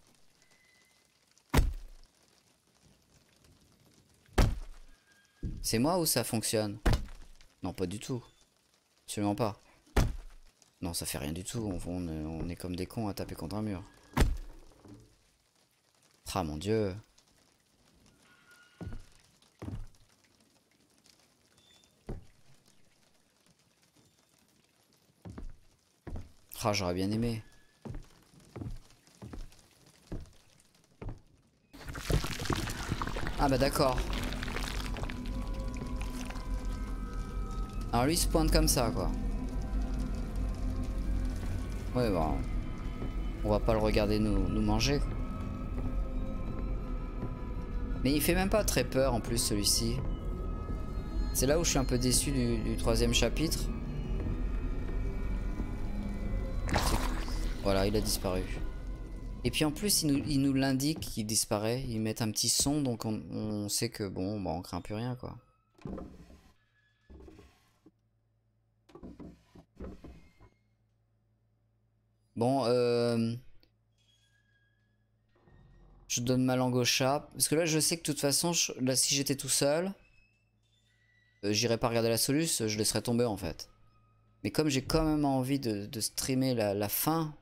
C'est moi ou ça fonctionne? Non, pas du tout. Absolument pas. Non, ça fait rien du tout. On, on, on est comme des cons à taper contre un mur. Ah mon dieu. Ah, j'aurais bien aimé. Ah bah d'accord. Alors lui il se pointe comme ça quoi. Ouais bon. On va pas le regarder nous, nous manger. Mais il fait même pas très peur en plus celui-ci. C'est là où je suis un peu déçu du, du troisième chapitre. Voilà, il a disparu. Et puis en plus, ils nous, ils nous l'indiquent qu'il disparaît. Ils mettent un petit son, donc on, on sait que bon, bah on craint plus rien quoi. Bon, euh... je donne ma langue au chat. Parce que là, je sais que de toute façon, je, là, si j'étais tout seul, euh, j'irais pas regarder la soluce, je laisserais tomber en fait. Mais comme j'ai quand même envie de, de streamer la, la fin...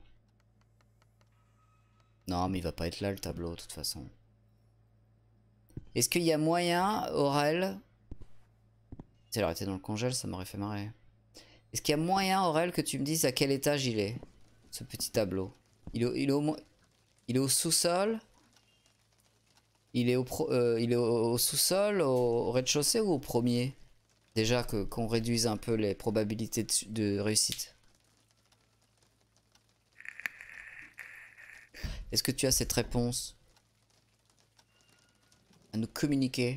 Non, mais il va pas être là le tableau de toute façon. Est-ce qu'il y a moyen, Aurel... Si elle aurait été dans le congèle, ça m'aurait fait marrer. Est-ce qu'il y a moyen, Aurel, que tu me dises à quel étage il est, ce petit tableau? Il est, il est au, il est au sous-sol? Il est au, euh, il est au, au sous-sol, au, au rez-de-chaussée ou au premier? Déjà que qu'on réduise un peu les probabilités de, de réussite. Est-ce que tu as cette réponse à nous communiquer?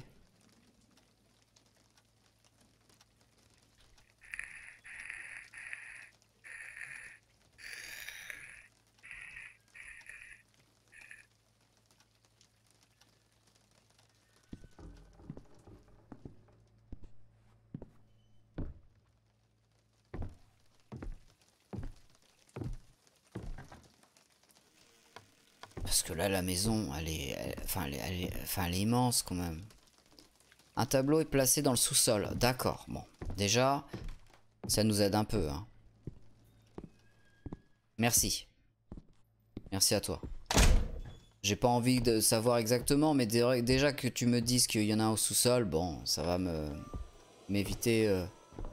Parce que là, la maison, elle est, elle, enfin, elle est, elle est, enfin, elle est immense quand même. Un tableau est placé dans le sous-sol. D'accord. Bon, déjà, ça nous aide un peu. Hein. Merci. Merci à toi. J'ai pas envie de savoir exactement, mais dé- déjà que tu me dises qu'il y en a un au sous-sol, bon, ça va me m'éviter. Euh...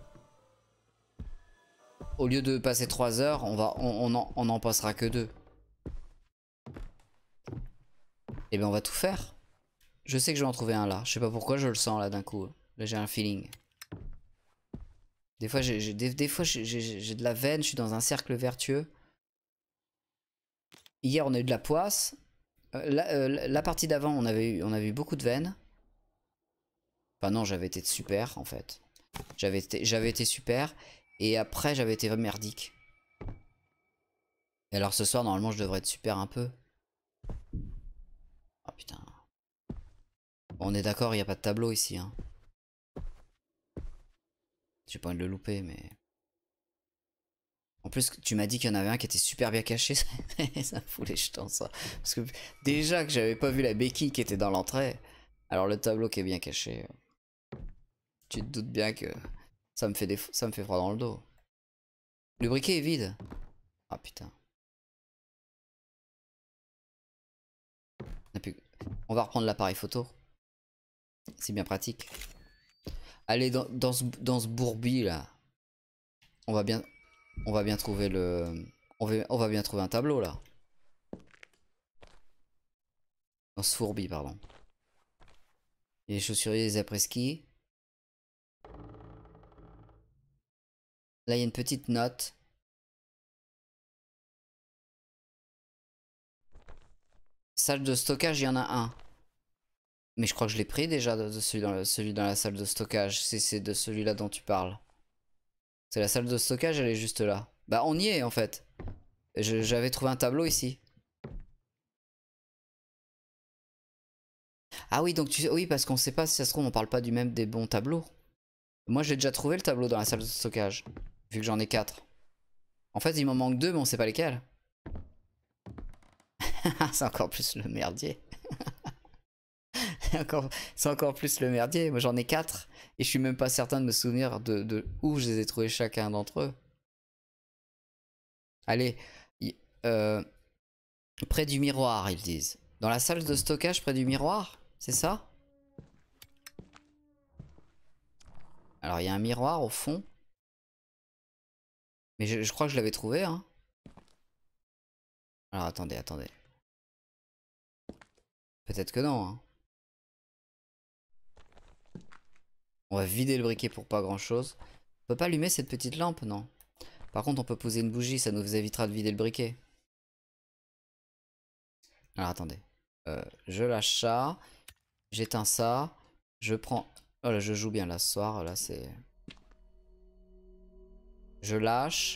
Au lieu de passer trois heures, on va, on, on, en, on en passera que deux. Et ben on va tout faire. Je sais que je vais en trouver un là. Je sais pas pourquoi je le sens là d'un coup. Là j'ai un feeling. Des fois j'ai des, des fois j'ai de la veine, je suis dans un cercle vertueux. Hier on a eu de la poisse. Euh, la, euh, la partie d'avant on avait eu, on avait eu beaucoup de veine. Enfin non, j'avais été super en fait. J'avais été, j'avais été super. Et après j'avais été merdique. Et alors ce soir normalement je devrais être super un peu. Oh putain. Bon, on est d'accord, il n'y a pas de tableau ici. Hein. J'ai pas envie de le louper mais... En plus, tu m'as dit qu'il y en avait un qui était super bien caché. Ça me fout les jetons, ça. Parce que déjà que j'avais pas vu la béquille qui était dans l'entrée. Alors le tableau qui est bien caché. Tu te doutes bien que ça me fait, des... ça me fait froid dans le dos. Le briquet est vide. Ah putain. On va reprendre l'appareil photo. C'est bien pratique. Allez, dans, dans, ce, dans ce bourbier là. On va bien... On va bien trouver le... On va, on va bien trouver un tableau là. Dans ce fourbi, pardon. Les chaussuriers, les après-ski. Là, il y a une petite note. Salle de stockage, il y en a un. Mais je crois que je l'ai pris déjà de celui dans, le, celui dans la salle de stockage. C'est de celui-là dont tu parles. C'est la salle de stockage, elle est juste là. Bah, on y est en fait. J'avais trouvé un tableau ici. Ah oui, donc tu oui, parce qu'on sait pas si ça se trouve, on parle pas du même des bons tableaux. Moi, j'ai déjà trouvé le tableau dans la salle de stockage. Vu que j'en ai quatre. En fait, il m'en manque deux, mais on sait pas lesquels. C'est encore plus le merdier. C'est encore, encore plus le merdier. Moi, j'en ai quatre. Et je suis même pas certain de me souvenir de, de où je les ai trouvés chacun d'entre eux. Allez. Euh, près du miroir, ils disent. Dans la salle de stockage, près du miroir? C'est ça? Alors, il y a un miroir au fond. Mais je, je crois que je l'avais trouvé, hein. Alors, attendez, attendez. Peut-être que non, hein. On va vider le briquet pour pas grand chose. On peut pas allumer cette petite lampe, non. Par contre, on peut poser une bougie, ça nous évitera de vider le briquet. Alors, attendez. Euh, je lâche ça. J'éteins ça. Je prends... Oh là, je joue bien là ce soir. Là, c'est... Je lâche.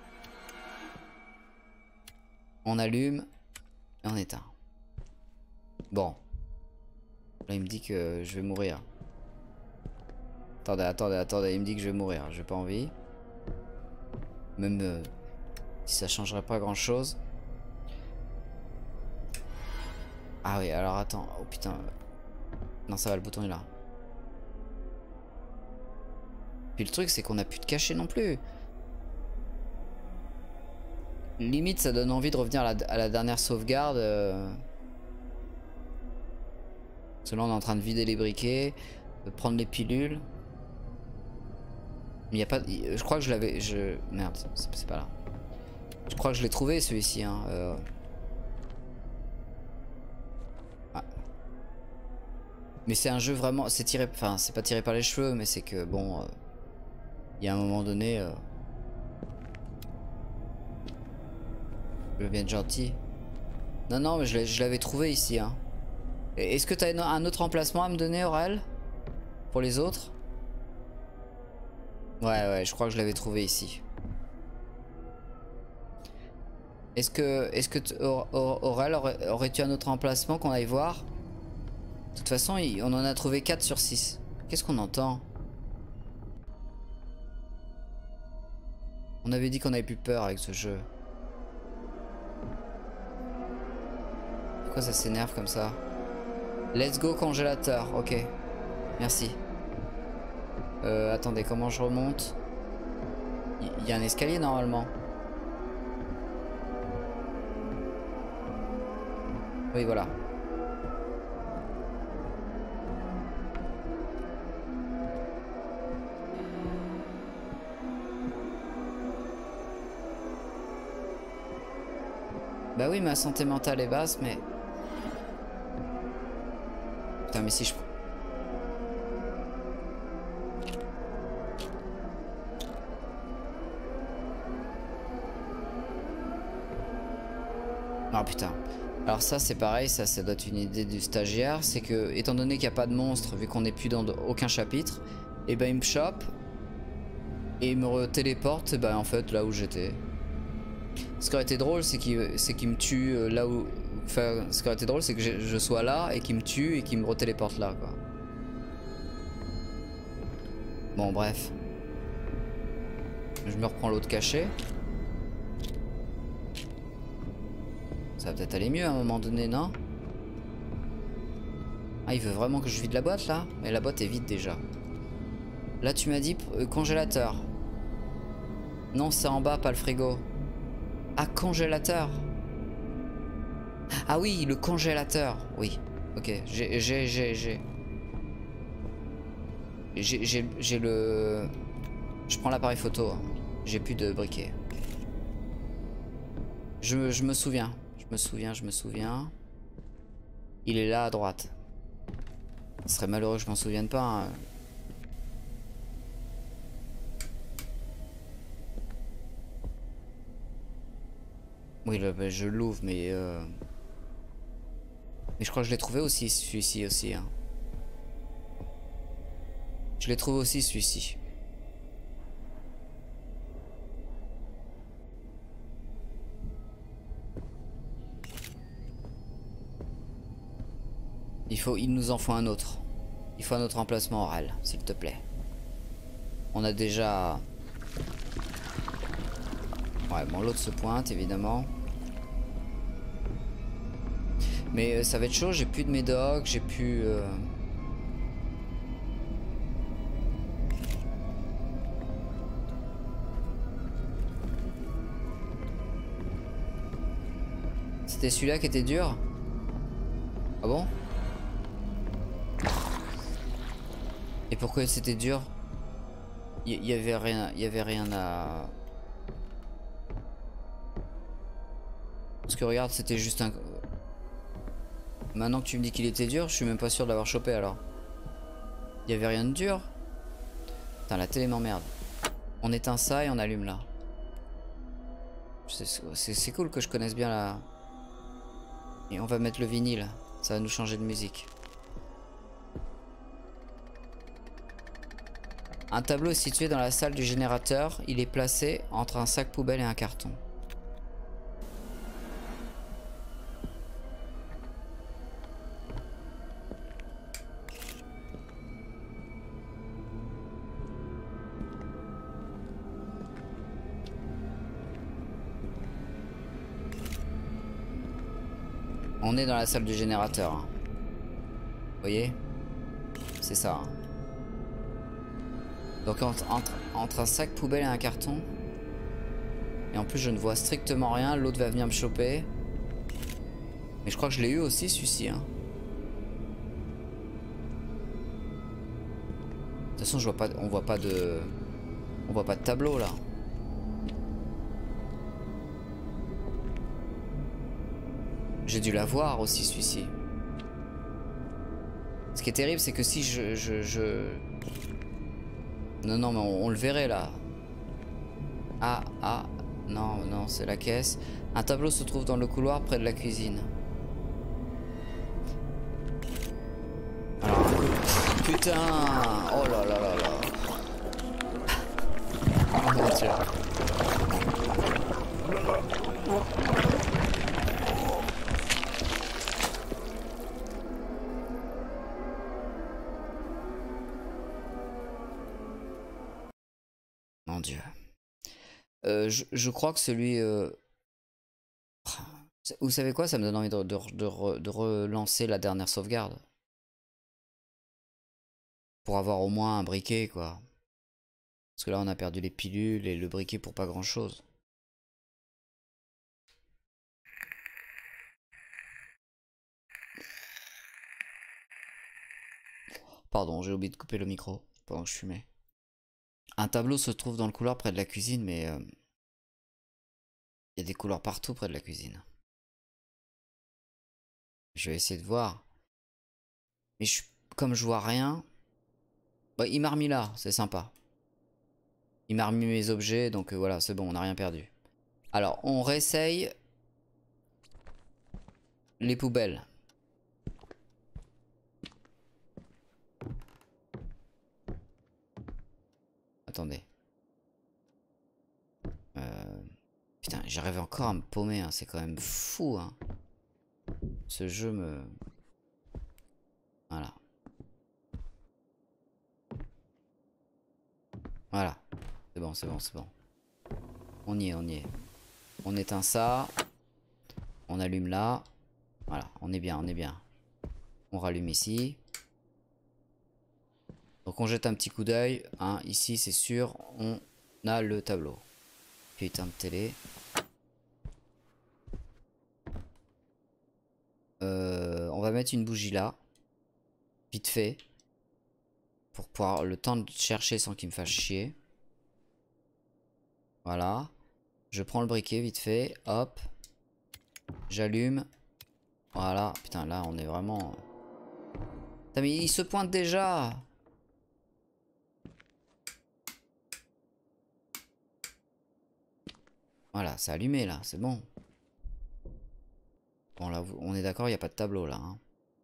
On allume. Et on éteint. Bon. Là, il me dit que je vais mourir. Attendez, attendez, attendez. Il me dit que je vais mourir. J'ai pas envie. Même euh, si ça changerait pas grand chose. Ah oui, alors attends. Oh putain. Non, ça va, le bouton est là. Puis le truc, c'est qu'on a plus de cachet non plus. Limite, ça donne envie de revenir à la, à la dernière sauvegarde. Euh... Parce que là, on est en train de vider les briquets, de prendre les pilules. Il n'y a pas. Je crois que je l'avais. Je... Merde, c'est pas là. Je crois que je l'ai trouvé celui-ci. Hein. Euh... Ah. Mais c'est un jeu vraiment. C'est tiré. Enfin, c'est pas tiré par les cheveux, mais c'est que bon. Il euh... y a un moment donné. Euh... Je veux bien être gentil. Non, non, mais je l'avais trouvé ici. Hein. Est-ce que tu as un autre emplacement à me donner, Aurel? Pour les autres? Ouais, ouais, je crois que je l'avais trouvé ici. Est-ce que, est-ce que Aurel aurait, aurais-tu un autre emplacement qu'on aille voir? De toute façon, il, on en a trouvé quatre sur six. Qu'est-ce qu'on entend? On avait dit qu'on avait plus peur avec ce jeu. Pourquoi ça s'énerve comme ça? Let's go congélateur, ok. Merci. Euh, attendez, comment je remonte? Il y, y a un escalier normalement. Oui, voilà. Bah oui, ma santé mentale est basse, mais... Putain, mais si je... Ah putain. Alors ça c'est pareil, ça, ça doit être une idée du stagiaire, c'est que étant donné qu'il n'y a pas de monstre, vu qu'on n'est plus dans de, aucun chapitre, et ben il me chope et il me téléporte ben, en fait là où j'étais. Ce qui aurait été drôle c'est qu'il qu'il me tue là où... Enfin ce qui aurait été drôle c'est que je, je sois là et qu'il me tue et qu'il me retéléporte là quoi. Bon bref. Je me reprends l'autre cachet. Ça va peut-être aller mieux à un moment donné, non? Ah, il veut vraiment que je vide la boîte, là? Mais la boîte est vide, déjà. Là, tu m'as dit euh, congélateur. Non, c'est en bas, pas le frigo. Ah, congélateur. Ah oui, le congélateur. Oui. Ok, j'ai... J'ai... J'ai... J'ai... J'ai j'ai le... Je prends l'appareil photo. J'ai plus de briquet. Je, je me souviens. Je me souviens, je me souviens. Il est là à droite. Ce serait malheureux que je m'en souvienne pas. Hein. Oui, là, bah, je l'ouvre, mais... Euh... Mais je crois que je l'ai trouvé aussi, celui-ci aussi. Hein. Je l'ai trouvé aussi, celui-ci. Il faut, il nous en faut un autre. Il faut un autre emplacement oral, s'il te plaît. On a déjà... Ouais, bon, l'autre se pointe, évidemment. Mais euh, ça va être chaud, j'ai plus de médoc, j'ai plus... Euh... C'était celui-là qui était dur? Ah bon? Et pourquoi c'était dur? Il y, y avait rien, il y avait rien à... Parce que regarde, c'était juste un... Maintenant que tu me dis qu'il était dur, je suis même pas sûr de l'avoir chopé alors. Il y avait rien de dur? Putain, la télé m'emmerde. On éteint ça et on allume là. C'est cool que je connaisse bien la... Et on va mettre le vinyle, ça va nous changer de musique. Un tableau est situé dans la salle du générateur, il est placé entre un sac poubelle et un carton. On est dans la salle du générateur. Hein. Vous voyez? C'est ça. Hein. Donc entre, entre, entre un sac poubelle et un carton. Et en plus je ne vois strictement rien. L'autre va venir me choper. Mais je crois que je l'ai eu aussi celui-ci. Hein. De toute façon je vois pas, on voit pas de... On voit pas de tableau là. J'ai dû l'avoir aussi celui-ci. Ce qui est terrible c'est que si je... je, je... Non non mais on, on le verrait là. Ah ah. Non non c'est la caisse. Un tableau se trouve dans le couloir près de la cuisine. Alors... Putain. Oh là là là là. Oh mon dieu. Mon dieu. Euh, je, je crois que celui... Euh... Vous savez quoi? Ça me donne envie de, de, de, de relancer la dernière sauvegarde. Pour avoir au moins un briquet, quoi. Parce que là, on a perdu les pilules et le briquet pour pas grand-chose. Pardon, j'ai oublié de couper le micro pendant que je fumais. Un tableau se trouve dans le couloir près de la cuisine, mais euh, il y a des couloirs partout près de la cuisine. Je vais essayer de voir. Mais je, comme je vois rien... Bah, il m'a remis là, c'est sympa. Il m'a remis mes objets, donc euh, voilà, c'est bon, on n'a rien perdu. Alors, on réessaye les poubelles. Attendez. Euh... Putain, j'arrive encore à me paumer, hein. C'est quand même fou. Hein. Ce jeu me... Voilà. Voilà. C'est bon, c'est bon, c'est bon. On y est, on y est. On éteint ça. On allume là. Voilà, on est bien, on est bien. On rallume ici. Donc on jette un petit coup d'œil. Hein. Ici, c'est sûr, on a le tableau. Putain de télé. Euh, on va mettre une bougie là. Vite fait. Pour pouvoir le temps de chercher sans qu'il me fasse chier. Voilà. Je prends le briquet vite fait. Hop. J'allume. Voilà. Putain, là, on est vraiment... Putain, mais il se pointe déjà. Voilà, c'est allumé là. C'est bon. Bon, là, on est d'accord, il n'y a pas de tableau là. Hein.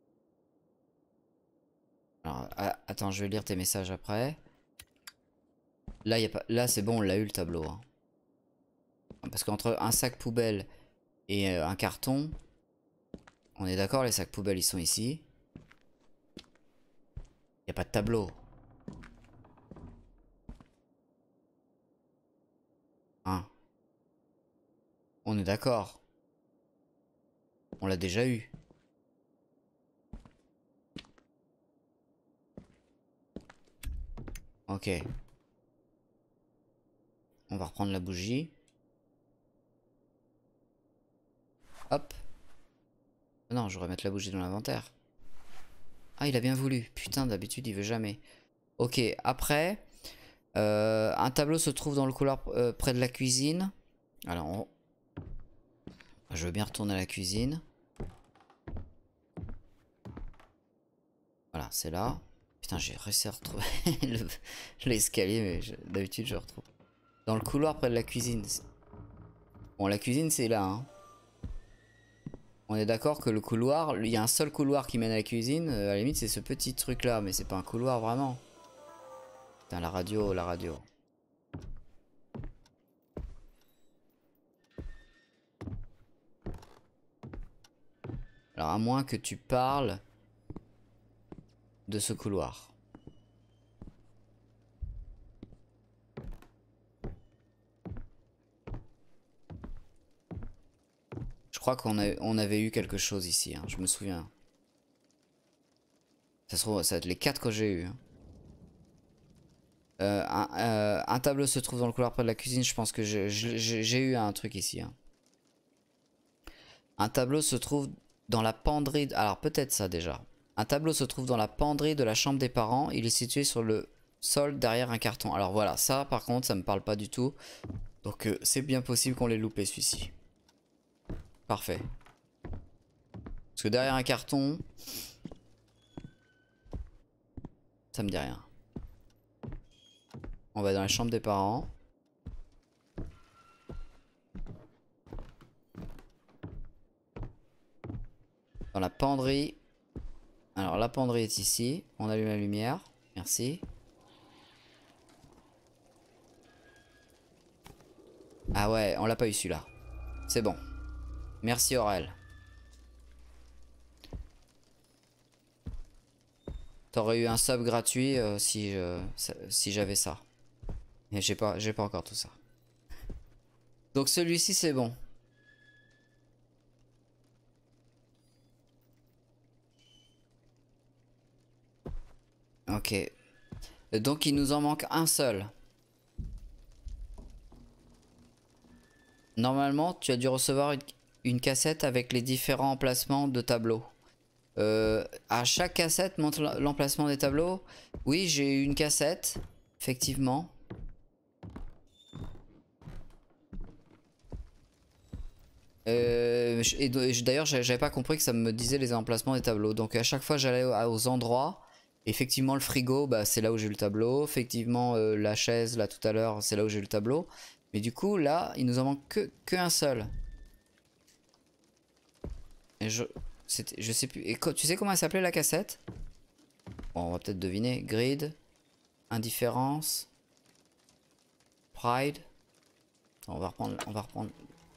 Alors, attends, je vais lire tes messages après. Là, y a pas... Là c'est bon, on l'a eu le tableau. Hein. Parce qu'entre un sac poubelle et euh, un carton, on est d'accord, les sacs poubelles ils sont ici. Il n'y a pas de tableau. Hein. On est d'accord. On l'a déjà eu. Ok. On va reprendre la bougie. Hop. Non, je vais remettre la bougie dans l'inventaire. Ah, il a bien voulu. Putain, d'habitude, il veut jamais. Ok, après... Euh, un tableau se trouve dans le couloir euh, près de la cuisine. Alors, on... je veux bien retourner à la cuisine. Voilà, c'est là. Putain, j'ai réussi à retrouver l'escalier, mais d'habitude, je retrouve. Dans le couloir près de la cuisine. Bon, la cuisine, c'est là. Hein. On est d'accord que le couloir, il y a un seul couloir qui mène à la cuisine. Euh, à la limite, c'est ce petit truc-là, mais c'est pas un couloir vraiment. Putain, la radio, la radio. Alors, à moins que tu parles de ce couloir. Je crois qu'on on avait eu quelque chose ici, hein, je me souviens. Ça se trouve, ça va être les quatre que j'ai eu. Hein. Euh, un, euh, un tableau se trouve dans le couloir près de la cuisine, je pense que j'ai eu un truc ici. Hein. Un tableau se trouve dans la penderie... Alors peut-être ça déjà. Un tableau se trouve dans la penderie de la chambre des parents. Il est situé sur le sol derrière un carton. Alors voilà, ça par contre, ça me parle pas du tout. Donc euh, c'est bien possible qu'on l'ait loupé celui-ci. Parfait. Parce que derrière un carton... Ça me dit rien. On va dans la chambre des parents. Dans la penderie. Alors la penderie est ici. On allume la lumière. Merci. Ah ouais, on l'a pas eu celui-là. C'est bon. Merci Aurel. T'aurais eu un sub gratuit euh, si, euh, si j'avais ça. Mais j'ai pas, j'ai pas encore tout ça. Donc celui-ci c'est bon. Ok. Donc il nous en manque un seul. Normalement tu as dû recevoir une, une cassette avec les différents emplacements de tableaux. Euh, à chaque cassette montre l'emplacement des tableaux. Oui, j'ai eu une cassette, effectivement. Euh, et d'ailleurs, j'avais pas compris que ça me disait les emplacements des tableaux. Donc à chaque fois, j'allais aux endroits. Effectivement, le frigo, bah, c'est là où j'ai eu le tableau. Effectivement, euh, la chaise, là tout à l'heure, c'est là où j'ai eu le tableau. Mais du coup, là, il nous en manque que, que un seul. Et je, je sais plus. Et tu sais comment elle s'appelait la cassette? Bon, on va peut-être deviner. Grid, indifférence, pride. On va reprendre. On va reprendre.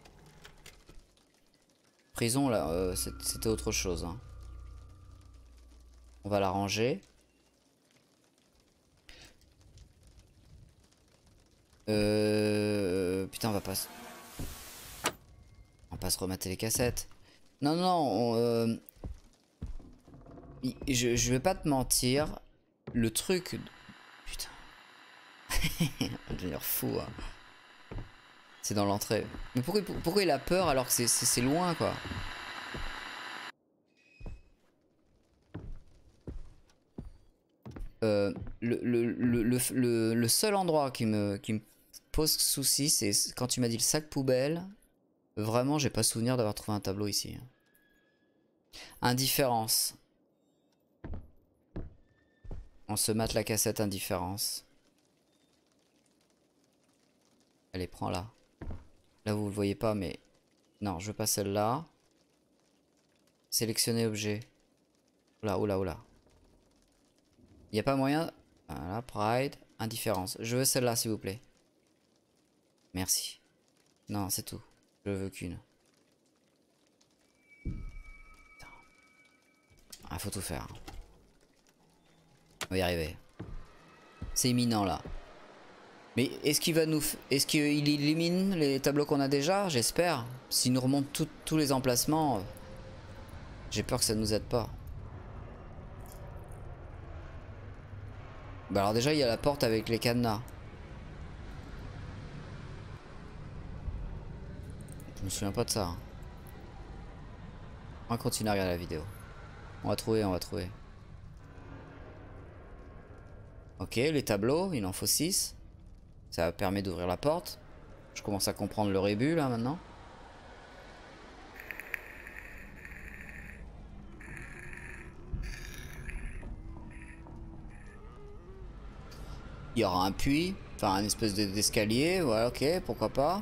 Prison, là, euh, c'était autre chose. Hein. On va la ranger. Euh... Putain, on va pas... On va pas se remater les cassettes. Non, non, on, euh... je, je vais pas te mentir. Le truc... Putain. On va devenir fou. Hein. C'est dans l'entrée. Mais pourquoi, pourquoi il a peur alors que c'est loin, quoi? Euh, le, le, le, le, le seul endroit qui me, qui me pose souci, c'est quand tu m'as dit le sac poubelle. Vraiment, j'ai pas souvenir d'avoir trouvé un tableau ici. Indifférence. On se mate la cassette indifférence. Allez, prends-la. Là, vous le voyez pas, mais... Non, je veux pas celle-là. Sélectionner objet. Oula, oula, oula. Il n'y a pas moyen... Voilà, pride, indifférence. Je veux celle-là, s'il vous plaît. Merci. Non, c'est tout. Je veux qu'une. Ah, faut tout faire. On va y arriver. C'est imminent, là. Mais est-ce qu'il va nous... Est-ce qu'il élimine les tableaux qu'on a déjà? J'espère. S'il nous remonte tout, tous les emplacements... J'ai peur que ça nous aide pas. Bah alors déjà il y a la porte avec les cadenas. Je me souviens pas de ça. Hein. On va continuer à regarder la vidéo. On va trouver, on va trouver. Ok, les tableaux, il en faut six. Ça permet d'ouvrir la porte. Je commence à comprendre le rébut là maintenant. Il y aura un puits, enfin un espèce d'escalier, voilà, ok, pourquoi pas.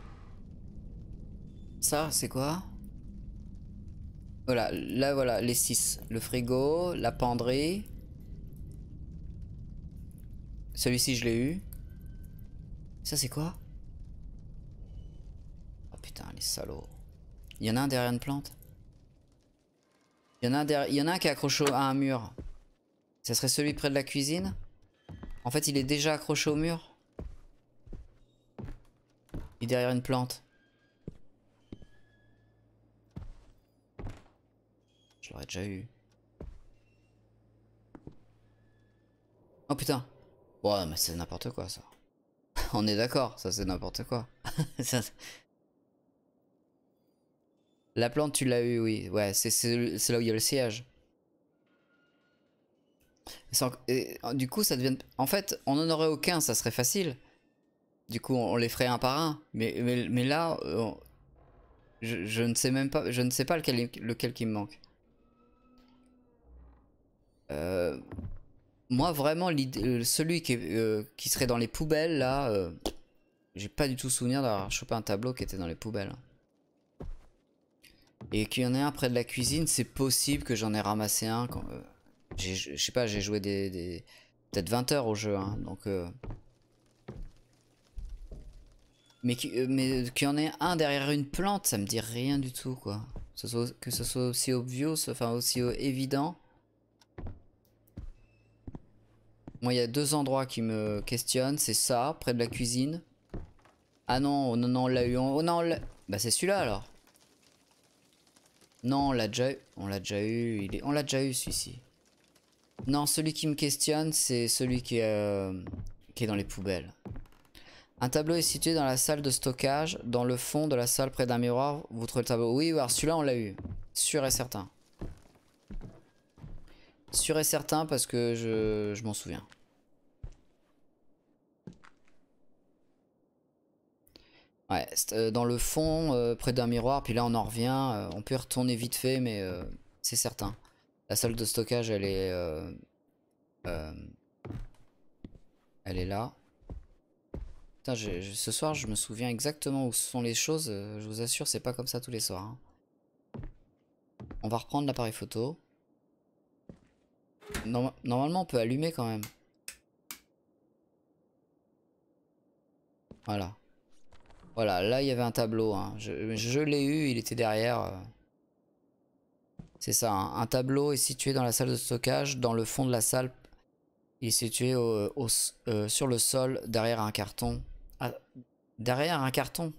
Ça, c'est quoi? Voilà, là voilà, les six. Le frigo, la penderie. Celui-ci, je l'ai eu. Ça, c'est quoi? Oh putain, les salauds. Il y en a un derrière une plante. Il y en a un, derrière... Il y en a un qui est accroché à un mur. Ça serait celui près de la cuisine? En fait, il est déjà accroché au mur. Il est derrière une plante. Je l'aurais déjà eu. Oh putain. Ouais, mais c'est n'importe quoi ça. On est d'accord, ça c'est n'importe quoi. ça... La plante, tu l'as eu, oui. Ouais, c'est là où il y a le siège. Et, du coup, ça devient... En fait, on n'en aurait aucun, ça serait facile. Du coup, on les ferait un par un. Mais, mais, mais là, on... je, je ne sais même pas... Je ne sais pas lequel, lequel qui me manque. Euh... Moi, vraiment, celui qui, est, euh, qui serait dans les poubelles, là... Euh... J'ai pas du tout souvenir d'avoir chopé un tableau qui était dans les poubelles. Et qu'il y en ait un près de la cuisine, c'est possible que j'en ai ramassé un quand... Euh... Je sais pas, j'ai joué des, des peut-être vingt heures au jeu, hein, donc... Euh... Mais qu'il euh, qu y en ait un derrière une plante, ça me dit rien du tout, quoi. Que ce soit, que ce soit aussi obvious, enfin aussi évident. Moi, il y a deux endroits qui me questionnent, c'est ça, près de la cuisine. Ah non, non, non, on l'a eu, oh non, bah c'est celui-là, alors. Non, on l'a déjà eu, on l'a déjà eu, il est... on l'a déjà eu, celui-ci. Non, celui qui me questionne, c'est celui qui est, euh, qui est dans les poubelles. Un tableau est situé dans la salle de stockage, dans le fond de la salle près d'un miroir. Vous trouvez le tableau? Oui, alors celui-là on l'a eu, sûr et certain. Sûr et certain parce que je, je m'en souviens. Ouais, euh, dans le fond, euh, près d'un miroir, puis là on en revient. Euh, on peut y retourner vite fait, mais euh, c'est certain. La salle de stockage, elle est, euh, euh, elle est là. Putain, je, je, ce soir, je me souviens exactement où sont les choses. Euh, je vous assure, c'est pas comme ça tous les soirs. Hein. On va reprendre l'appareil photo. Norm Normalement, on peut allumer quand même. Voilà. Voilà, là, il y avait un tableau. Hein. Je, je l'ai eu, il était derrière. Euh. C'est ça, hein. Un tableau est situé dans la salle de stockage. Dans le fond de la salle, il est situé au, au, euh, sur le sol, derrière un carton. Ah, derrière un carton?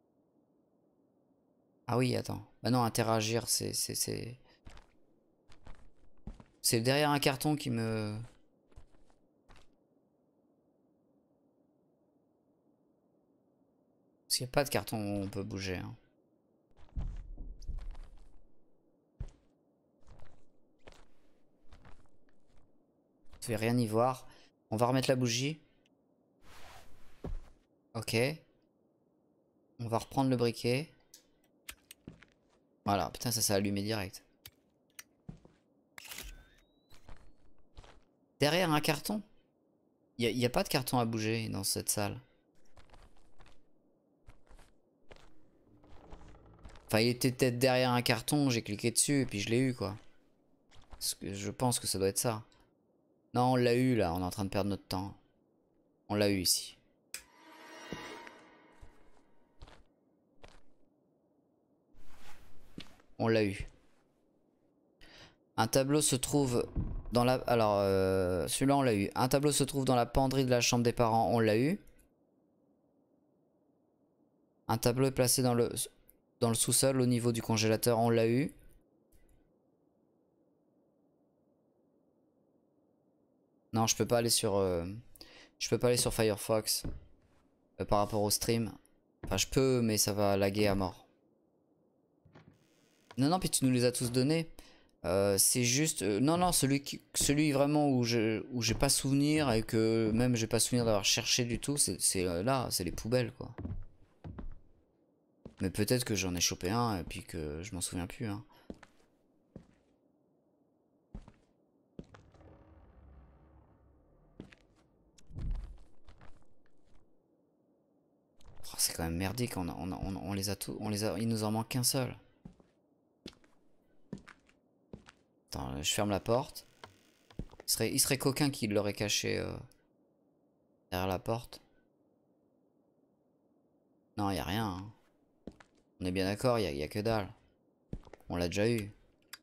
Ah oui, attends. Bah non, interagir, c'est... C'est C'est derrière un carton qui me... Parce qu'il n'y a pas de carton où on peut bouger. Hein. Je vais rien y voir. On va remettre la bougie. Ok. On va reprendre le briquet. Voilà, putain, ça s'est allumé direct. Derrière un carton? Il n'y a, a pas de carton à bouger dans cette salle. Enfin, il était peut-être derrière un carton, j'ai cliqué dessus et puis je l'ai eu, quoi. Parce que je pense que ça doit être ça. Non, on l'a eu, là. On est en train de perdre notre temps. On l'a eu ici. On l'a eu. Un tableau se trouve dans la... Alors, euh, celui-là, on l'a eu. Un tableau se trouve dans la penderie de la chambre des parents. On l'a eu. Un tableau est placé dans le, dans le sous-sol au niveau du congélateur. On l'a eu. Non, je peux pas aller sur... Euh, je peux pas aller sur Firefox. Euh, par rapport au stream. Enfin, je peux, mais ça va laguer à mort. Non, non, puis tu nous les as tous donnés. Euh, c'est juste... Euh, non, non, celui, qui, celui vraiment où je où j'ai pas souvenir et que même j'ai pas souvenir d'avoir cherché du tout, c'est euh, là, c'est les poubelles, quoi. Mais peut-être que j'en ai chopé un et puis que je m'en souviens plus. Hein. Oh, c'est quand même merdique, on, a, on, a, on, on les a tous... On les a, il nous en manque qu'un seul. Attends, je ferme la porte. Il serait, il serait coquin qu'il l'aurait caché euh, derrière la porte. Non, il a rien. Hein. On est bien d'accord, il n'y a, a que dalle. On l'a déjà eu.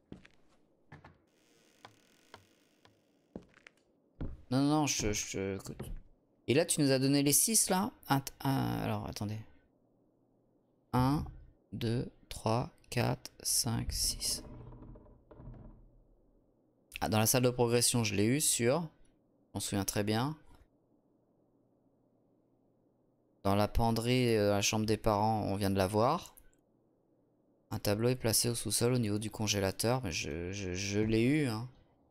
Non, non, non, je, je... Et là, tu nous as donné les six là un, un, alors, attendez. un, deux, trois, quatre, cinq, six. Ah, dans la salle de progression, je l'ai eu, sûr. On se souvient très bien. Dans la penderie, euh, la chambre des parents, on vient de la voir. Un tableau est placé au sous-sol au niveau du congélateur. Mais je, je, je l'ai eu. Hein.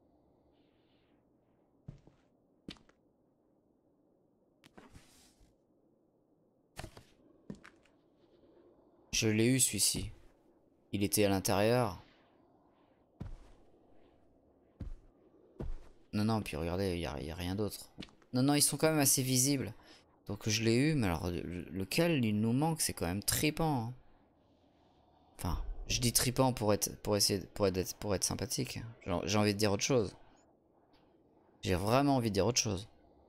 Je l'ai eu celui-ci. Il était à l'intérieur. Non, non, puis regardez, il n'y a, y a rien d'autre. Non, non, ils sont quand même assez visibles. Donc je l'ai eu, mais alors le, lequel il nous manque, c'est quand même tripant. Hein. Enfin, je dis tripant pour être, pour essayer, pour être, pour être sympathique. J'ai envie de dire autre chose. J'ai vraiment envie de dire autre chose.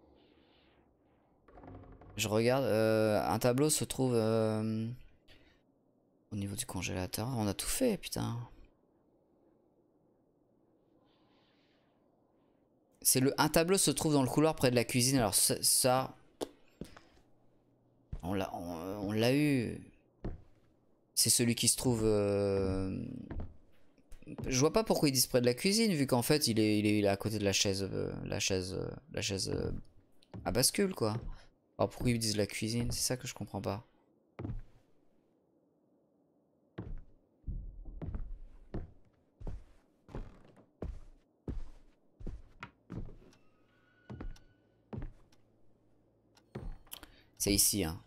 Je regarde, euh, un tableau se trouve euh, au niveau du congélateur. On a tout fait, putain. C'est le, un tableau se trouve dans le couloir près de la cuisine. Alors ça, ça on l'a, on, on l'a eu. C'est celui qui se trouve. Euh... Je vois pas pourquoi ils disent près de la cuisine, vu qu'en fait il est, il est, il est à côté de la chaise, euh, la chaise, euh, la chaise euh, à bascule quoi. Alors pourquoi ils disent la cuisine? C'est ça que je comprends pas. C'est ici, hein.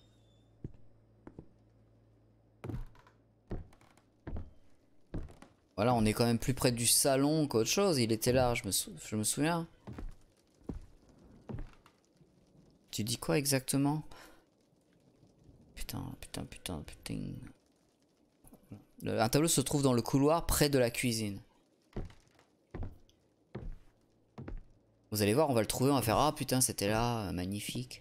Voilà, on est quand même plus près du salon qu'autre chose. Il était là, je me, sou... je me souviens. Tu dis quoi exactement? Putain, putain, putain, putain. Le... Un tableau se trouve dans le couloir près de la cuisine. Vous allez voir, on va le trouver, on va faire ah putain, c'était là, magnifique.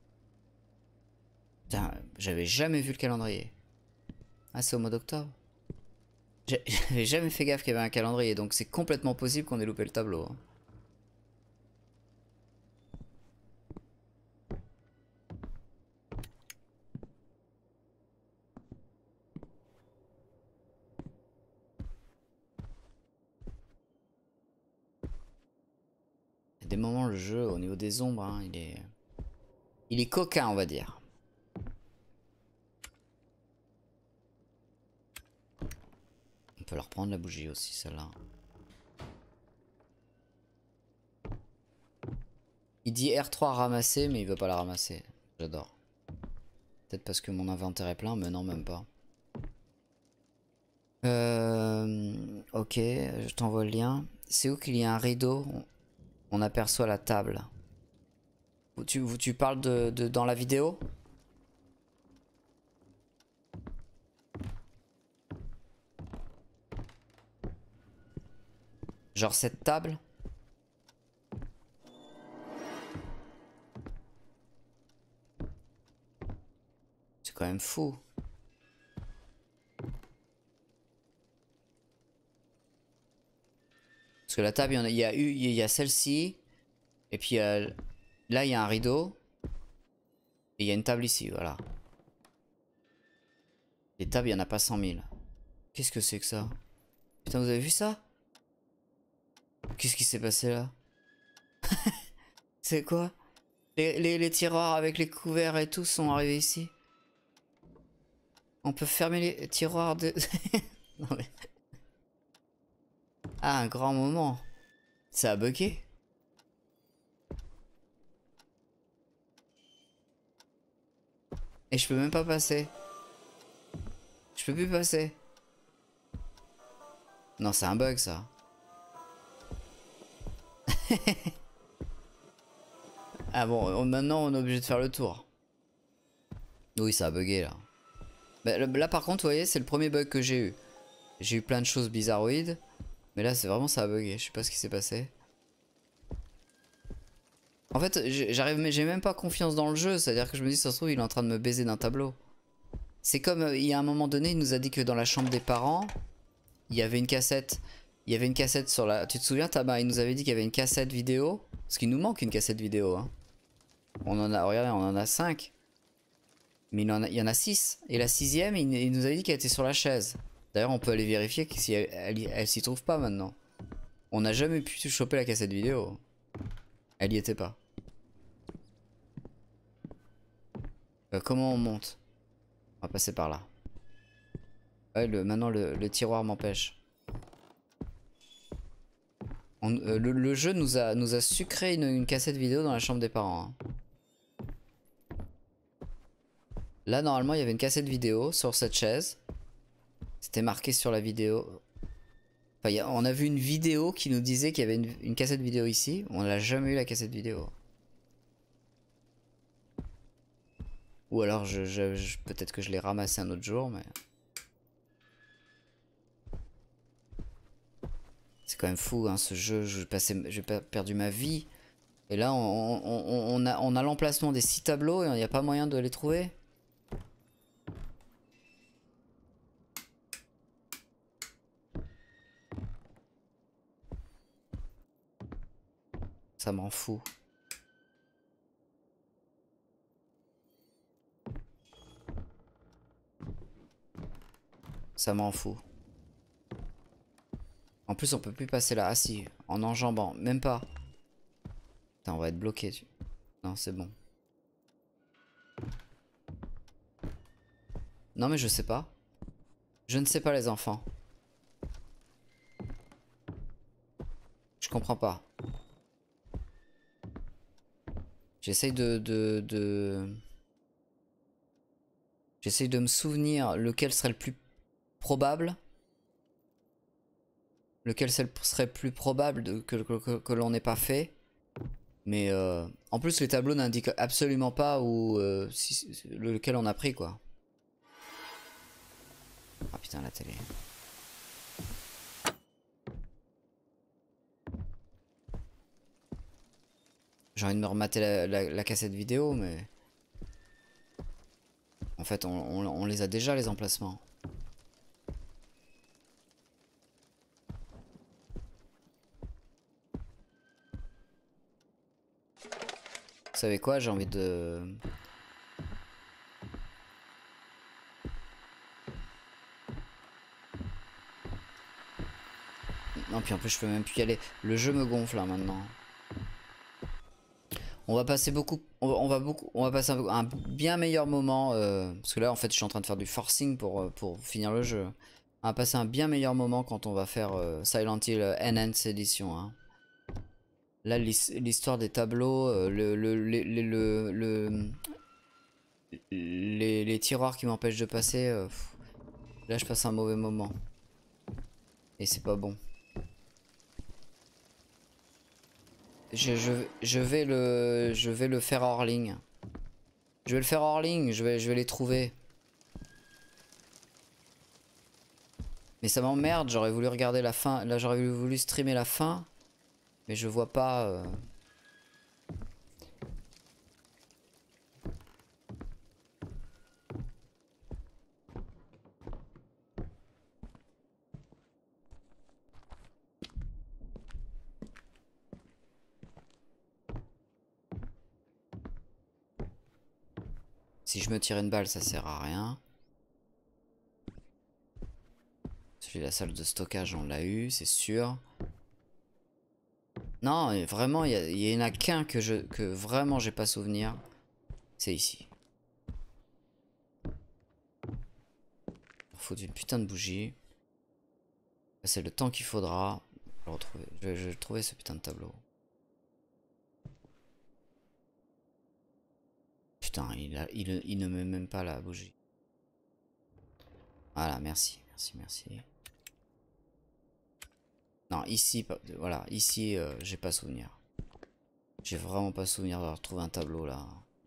Putain, j'avais jamais vu le calendrier. Ah, c'est au mois d'octobre. J'avais jamais fait gaffe qu'il y avait un calendrier, donc c'est complètement possible qu'on ait loupé le tableau. Hein. Il y a des moments, le jeu, au niveau des ombres, hein, il est... Il est coquin, on va dire. On peut leur prendre la bougie aussi, celle-là. Il dit R trois ramasser, mais il veut pas la ramasser. J'adore. Peut-être parce que mon inventaire est plein, mais non, même pas. Euh, ok, je t'envoie le lien. C'est où qu'il y a un rideau? On aperçoit la table. Tu, tu parles de, de dans la vidéo? Genre cette table? C'est quand même fou. Parce que la table, il y, en a, il y a eu, il y a celle-ci. Et puis euh, là, il y a un rideau. Et il y a une table ici, voilà. Les tables, il n'y en a pas cent mille. Qu'est-ce que c'est que ça? Putain, vous avez vu ça? Qu'est-ce qui s'est passé là? C'est quoi? les, les, les tiroirs avec les couverts et tout sont arrivés ici. On peut fermer les tiroirs de... Non mais... Ah, un grand moment. Ça a bugué. Et je peux même pas passer. Je peux plus passer. Non, c'est un bug ça. Ah bon, maintenant on est obligé de faire le tour. Oui, ça a bugué là. Bah, là par contre, vous voyez, c'est le premier bug que j'ai eu. J'ai eu plein de choses bizarroïdes. Mais là, c'est vraiment ça a bugué. Je sais pas ce qui s'est passé. En fait, j'arrive, mais j'ai même pas confiance dans le jeu. C'est-à-dire que je me dis, ça se trouve, il est en train de me baiser d'un tableau. C'est comme, euh, il y a un moment donné, il nous a dit que dans la chambre des parents, il y avait une cassette. Il y avait une cassette sur la... Tu te souviens, Tama? Il nous avait dit qu'il y avait une cassette vidéo. Parce qu'il nous manque une cassette vidéo. Hein. On en a, regardez, on en a cinq. Mais il, en a, il y en a six. Et la sixième, il, il nous avait dit qu'elle était sur la chaise. D'ailleurs, on peut aller vérifier si elle, elle, elle, elle s'y trouve pas maintenant. On n'a jamais pu choper la cassette vidéo. Elle y était pas. Euh, comment on monte? On va passer par là. Ouais, le, maintenant le, le tiroir m'empêche. Euh, le, le jeu nous a, nous a sucré une, une cassette vidéo dans la chambre des parents. Hein. Là, normalement, il y avait une cassette vidéo sur cette chaise. C'était marqué sur la vidéo. Enfin, y a, on a vu une vidéo qui nous disait qu'il y avait une, une cassette vidéo ici. On n'a jamais eu la cassette vidéo. Ou alors, je, je, je, peut-être que je l'ai ramassé un autre jour, mais... C'est quand même fou, hein, ce jeu. J'ai perdu ma vie. Et là, on, on, on a, on a l'emplacement des six tableaux et il n'y a pas moyen de les trouver. Ça m'en fout. Ça m'en fout. En plus, on peut plus passer là. Ah si, en enjambant. Même pas. Putain, on va être bloqué. Tu... Non, c'est bon. Non, mais je sais pas. Je ne sais pas, les enfants. Je comprends pas. J'essaye de, de, de... J'essaye de me souvenir lequel serait le plus probable. Lequel serait le plus probable de, que, que, que, que l'on n'ait pas fait. Mais euh, en plus les tableaux n'indiquent absolument pas où, euh, si, lequel on a pris quoi. Ah putain la télé. J'ai envie de me remater la, la, la cassette vidéo mais... En fait on, on, on les a déjà les emplacements. Vous savez quoi, j'ai envie de... Non puis en plus je peux même plus y aller. Le jeu me gonfle là maintenant. On va passer beaucoup, on va, on va beaucoup, on va passer un, un bien meilleur moment euh, parce que là en fait je suis en train de faire du forcing pour pour finir le jeu. On va passer un bien meilleur moment quand on va faire euh, Silent Hill Enhanced Edition. Hein. Là l'histoire des tableaux, euh, le, le, le, le, le, les, les tiroirs qui m'empêchent de passer. Euh, là je passe un mauvais moment et c'est pas bon. Je, je, je, vais le, je vais le faire hors ligne. Je vais le faire hors ligne, je vais, je vais les trouver. Mais ça m'emmerde, j'aurais voulu regarder la fin. Là j'aurais voulu streamer la fin. Mais je vois pas... Euh... Si je me tire une balle, ça sert à rien. Celui de la salle de stockage, on l'a eu, c'est sûr. Non, vraiment, il y, y en a qu'un que, je, que vraiment j'ai pas souvenir. C'est ici. Il faut une putain de bougie. C'est le temps qu'il faudra pour le retrouver. Je vais, je vais trouver ce putain de tableau. Putain, il, a, il, il ne met même pas la bougie. Voilà, merci, merci, merci. Non, ici, voilà, ici, euh, j'ai pas souvenir. J'ai vraiment pas souvenir d'avoir trouvé un tableau là.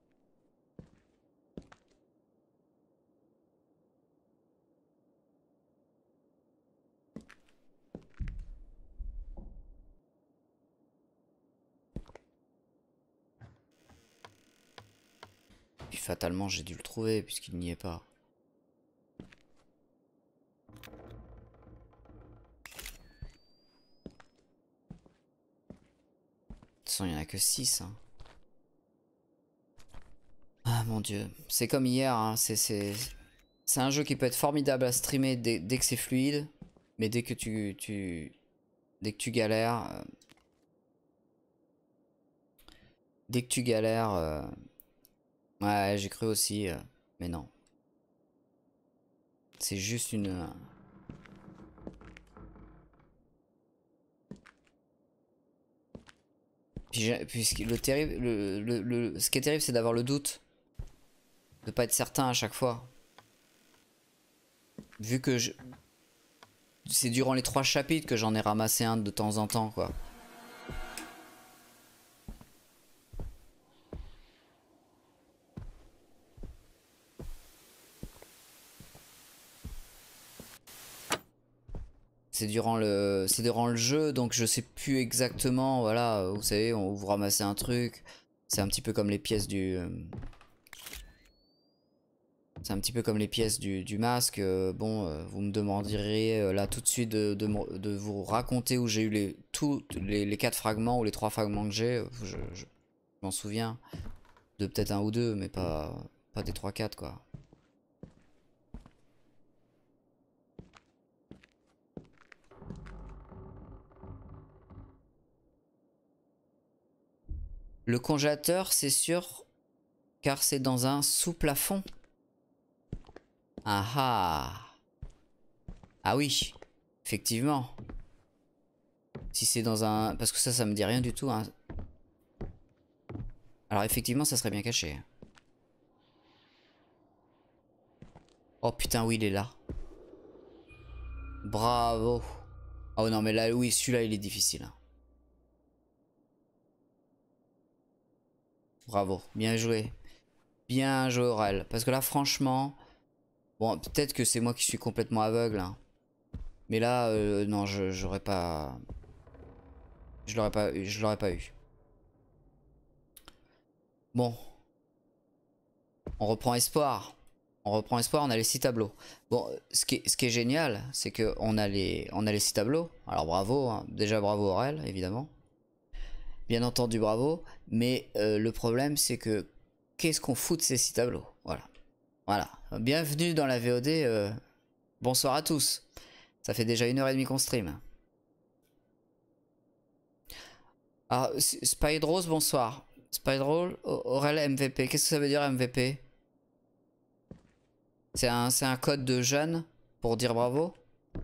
Puis fatalement, j'ai dû le trouver puisqu'il n'y est pas. De toute façon, il n'y en a que six. Hein. Ah mon dieu. C'est comme hier. Hein. C'est un jeu qui peut être formidable à streamer dès, dès que c'est fluide. Mais dès que tu, tu, dès que tu galères... Euh, dès que tu galères... Euh, ouais, j'ai cru aussi. Euh, mais non. C'est juste une... Euh, Puis, puis le terrible, le, le, le, ce qui est terrible, c'est d'avoir le doute. De pas être certain à chaque fois. Vu que je... c'est durant les trois chapitres que j'en ai ramassé un de temps en temps, quoi. C'est durant le, c'est durant le jeu, donc je sais plus exactement, voilà, vous savez, on vous ramassez un truc. C'est un petit peu comme les pièces du... Euh... C'est un petit peu comme les pièces du, du masque. Euh, bon, euh, vous me demanderiez euh, là tout de suite de, de, de vous raconter où j'ai eu les, tous les, les quatre fragments ou les trois fragments que j'ai. Je, je, je m'en souviens de peut-être un ou deux, mais pas, pas des trois quatre quoi. Le congélateur, c'est sûr, car c'est dans un sous-plafond. Ah ah. Ah oui, effectivement. Si c'est dans un... Parce que ça, ça me dit rien du tout. Hein. Alors effectivement, ça serait bien caché. Oh putain, oui, il est là. Bravo. Oh non, mais là, oui, celui-là, il est difficile. Bravo, bien joué. Bien joué, Aurel. Parce que là, franchement... Bon, peut-être que c'est moi qui suis complètement aveugle. Hein. Mais là, euh, non, je j'aurais pas... Je l'aurais pas, je l'aurais pas eu. Bon. On reprend espoir. On reprend espoir, on a les six tableaux. Bon, ce qui est, ce qui est génial, c'est qu'on a les, on a les six tableaux. Alors bravo, hein. Déjà bravo Aurel, évidemment. Bien entendu bravo. Mais euh, le problème, c'est que qu'est-ce qu'on fout de ces six tableaux? Voilà. Voilà. Bienvenue dans la V O D. Euh, bonsoir à tous. Ça fait déjà une heure et demie qu'on stream. Alors, Spydrose, bonsoir. Spydrose, Aurel M V P. Qu'est-ce que ça veut dire M V P? C'est un, c'est un code de Jeanne pour dire bravo.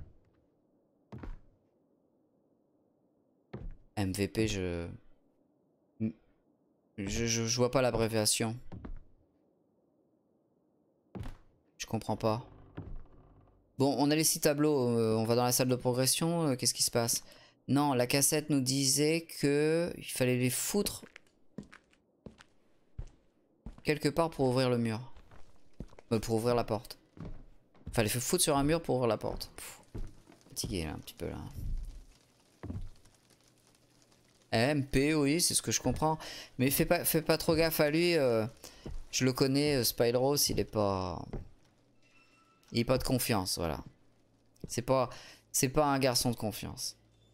M V P, je... Je, je, je vois pas l'abréviation. Je comprends pas. Bon, on a les six tableaux. Euh, on va dans la salle de progression. Euh, Qu'est-ce qui se passe? Non, la cassette nous disait que il fallait les foutre quelque part pour ouvrir le mur. Euh, pour ouvrir la porte. Fallait les foutre sur un mur pour ouvrir la porte. Pff, fatigué là, un petit peu là. M P, oui, c'est ce que je comprends. Mais fais pas, fais pas trop gaffe à lui. Euh, je le connais, euh, Spydrose, il est pas... Il est pas de confiance, voilà. C'est pas, c'est pas un garçon de confiance.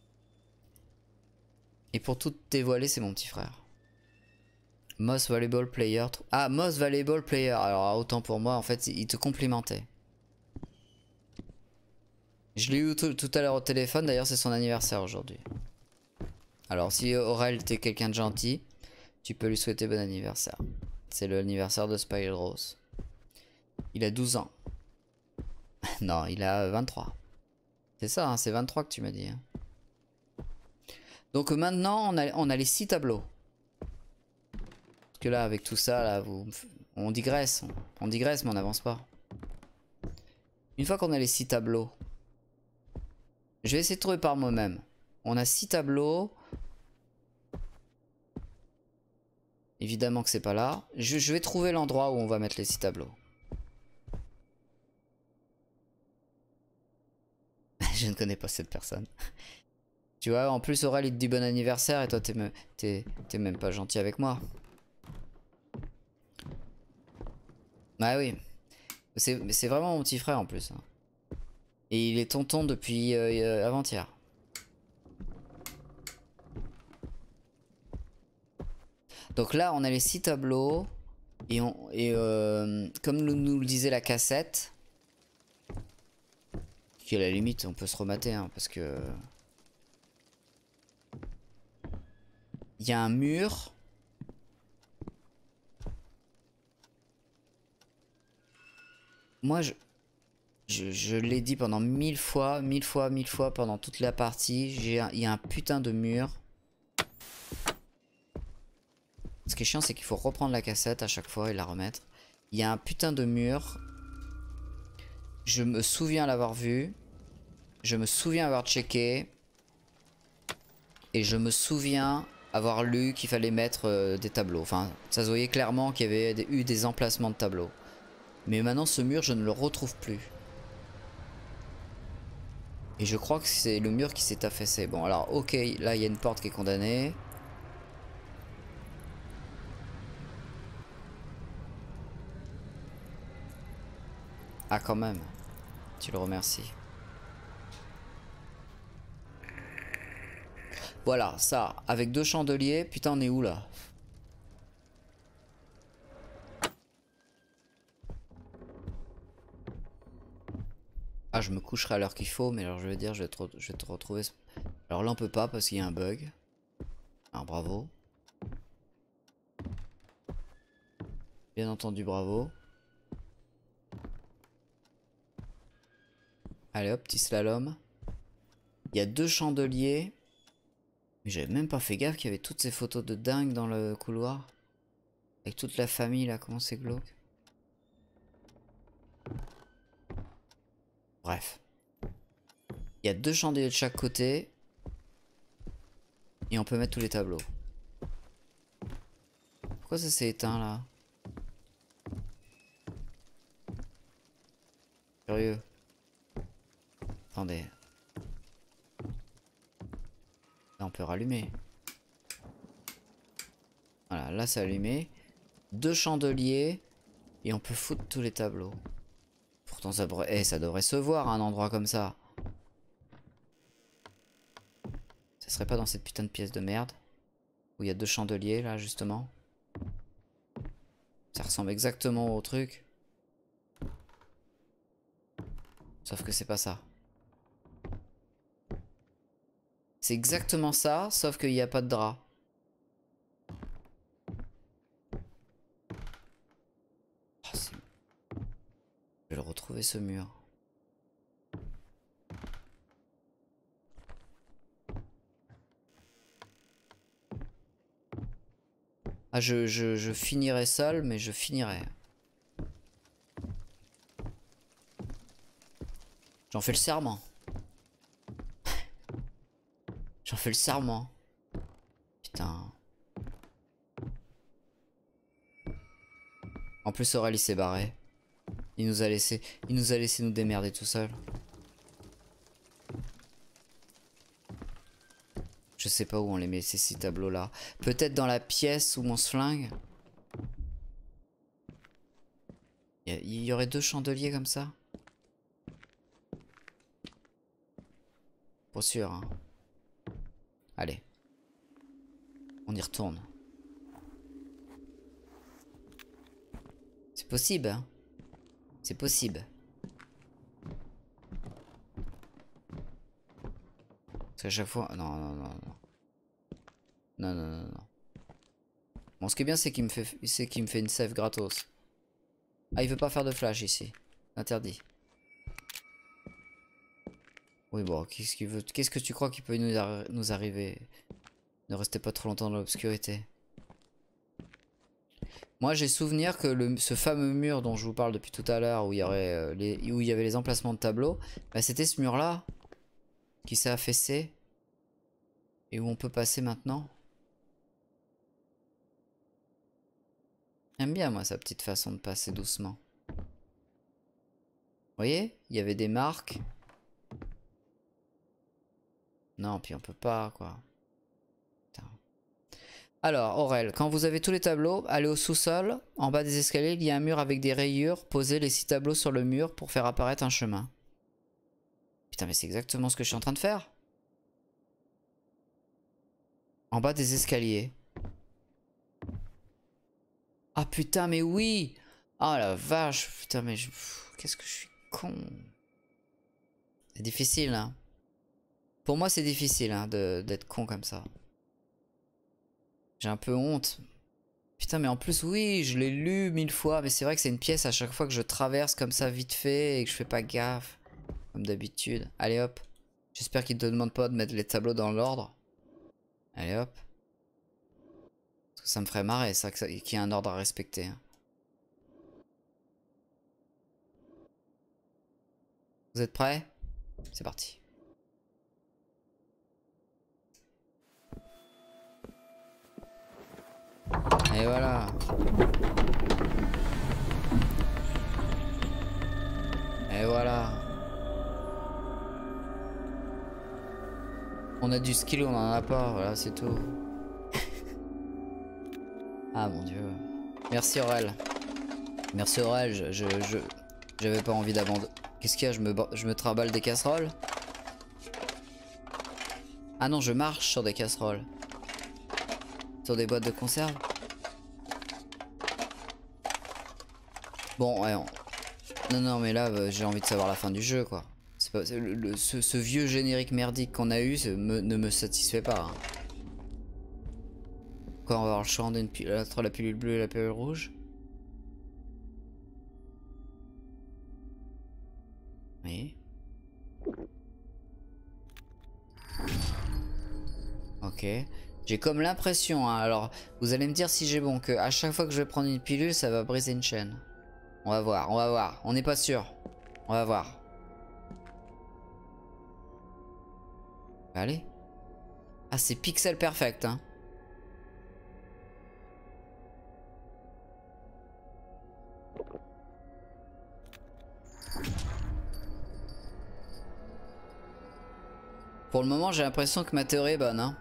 Et pour tout dévoiler, c'est mon petit frère. Most Valuable Player. Ah, Most Valuable Player. Alors, autant pour moi, en fait, il te complimentait. Je l'ai eu tout, tout à l'heure au téléphone, d'ailleurs, c'est son anniversaire aujourd'hui. Alors, si Aurel, t'es quelqu'un de gentil, tu peux lui souhaiter bon anniversaire. C'est l'anniversaire de Spydrose. Il a douze ans. Non, il a vingt-trois. C'est ça, hein, c'est vingt-trois que tu m'as dit. Hein. Donc maintenant, on a, on a les six tableaux. Parce que là, avec tout ça, là, vous, on digresse. On, on digresse, mais on n'avance pas. Une fois qu'on a les six tableaux, je vais essayer de trouver par moi-même. On a six tableaux. Évidemment que c'est pas là. Je, je vais trouver l'endroit où on va mettre les six tableaux. Je ne connais pas cette personne. Tu vois, en plus Aurel il te dit bon anniversaire et toi t'es me, t'es, t'es même pas gentil avec moi. Ah oui. C'est vraiment mon petit frère en plus. Hein. Et il est tonton depuis euh, avant-hier. Donc là on a les six tableaux. Et, on, et euh, comme nous, nous le disait la cassette. Qui à la limite on peut se remater hein, parce que... Il y a un mur. Moi, je, je, je l'ai dit pendant mille fois, mille fois, mille fois pendant toute la partie. Il y a un putain de mur. Ce qui est chiant, c'est qu'il faut reprendre la cassette à chaque fois et la remettre. Il y a un putain de mur. Je me souviens l'avoir vu. Je me souviens avoir checké. Et je me souviens... avoir lu qu'il fallait mettre euh, des tableaux. Enfin, ça se voyait clairement qu'il y avait des, eu des emplacements de tableaux. Mais maintenant, ce mur, je ne le retrouve plus. Et je crois que c'est le mur qui s'est affaissé. Bon, alors, ok, là, il y a une porte qui est condamnée. Ah, quand même. Tu le remercies. Voilà, ça, avec deux chandeliers. Putain, on est où, là ? Ah, je me coucherai à l'heure qu'il faut, mais alors je vais dire, je vais te, je vais te retrouver... Alors là, on peut pas parce qu'il y a un bug. Alors, bravo. Bien entendu, bravo. Allez hop, petit slalom. Il y a deux chandeliers. Mais j'avais même pas fait gaffe qu'il y avait toutes ces photos de dingue dans le couloir. Avec toute la famille là, comment c'est glauque. Bref. Il y a deux chandeliers de chaque côté. Et on peut mettre tous les tableaux. Pourquoi ça s'est éteint là? Curieux. Attendez. Là on peut rallumer. Voilà, là c'est allumé. Deux chandeliers. Et on peut foutre tous les tableaux. Pourtant ça, eh, ça devrait se voir un endroit comme ça. Ça serait pas dans cette putain de pièce de merde. Où il y a deux chandeliers là justement. Ça ressemble exactement au truc. Sauf que c'est pas ça. C'est exactement ça, sauf qu'il n'y a pas de drap. Oh, je vais le retrouver ce mur. Ah, je, je, je finirai seul, mais je finirai. J'en fais le serment. J'en fais le serment. Putain. En plus, Aurel il s'est barré. Il nous a laissé, il nous a laissé nous démerder tout seul. Je sais pas où on les met ces six tableaux là. Peut-être dans la pièce où on se flingue. Il y, y aurait deux chandeliers comme ça. Pas sûr hein. Allez. On y retourne. C'est possible hein. C'est possible. Parce qu'à chaque fois... Non, non, non, non. Non, non, non, non. Bon, ce qui est bien, c'est qu'il me fait, c'est qu'il me fait une save gratos. Ah, il veut pas faire de flash ici. Interdit. Oui, bon, qu'est-ce qu'il veut... Qu'est-ce que tu crois qu'il peut nous, arri nous arriver? Ne restez pas trop longtemps dans l'obscurité. Moi, j'ai souvenir que le, ce fameux mur dont je vous parle depuis tout à l'heure, où il y aurait euh, les, où il y avait les emplacements de tableaux, bah, c'était ce mur-là qui s'est affaissé et où on peut passer maintenant. J'aime bien moi sa petite façon de passer doucement. Vous voyez, il y avait des marques. Non, puis on peut pas quoi. Putain. Alors, Aurel, quand vous avez tous les tableaux, allez au sous-sol. En bas des escaliers, il y a un mur avec des rayures. Posez les six tableaux sur le mur pour faire apparaître un chemin. Putain, mais c'est exactement ce que je suis en train de faire. En bas des escaliers. Ah putain, mais oui! Ah la vache, putain, mais je... qu'est-ce que je suis con. C'est difficile, hein. Pour moi, c'est difficile, hein, d'être con comme ça. J'ai un peu honte. Putain, mais en plus, oui, je l'ai lu mille fois, mais c'est vrai que c'est une pièce à chaque fois que je traverse comme ça vite fait et que je fais pas gaffe. Comme d'habitude. Allez hop. J'espère qu'il te demande pas de mettre les tableaux dans l'ordre. Allez hop. Parce que ça me ferait marrer, ça, qu'il y ait un ordre à respecter. Hein. Vous êtes prêts? C'est parti. Et voilà. Et voilà. On a du skill ou on en a pas, voilà, c'est tout. Ah mon dieu. Merci Aurel. Merci Aurel, je... je, je j'avais pas envie d'abandonner. Qu'est-ce qu'il y a, je me, je me trimballe des casseroles? Ah non, je marche sur des casseroles. Sur des boîtes de conserve. Bon, ouais. On... Non, non, mais là, euh, j'ai envie de savoir la fin du jeu, quoi. C'est pas... Le, le, ce, ce vieux générique merdique qu'on a eu me, ne me satisfait pas. Hein. Quand on va avoir le choix d'une pilule, entre la pilule bleue et la pilule rouge. Oui. Ok. J'ai comme l'impression, hein, alors vous allez me dire si j'ai bon, que à chaque fois que je vais prendre une pilule, ça va briser une chaîne. On va voir, on va voir. On n'est pas sûr. On va voir. Allez. Ah, c'est pixel perfect, hein. Pour le moment, j'ai l'impression que ma théorie est bonne, hein.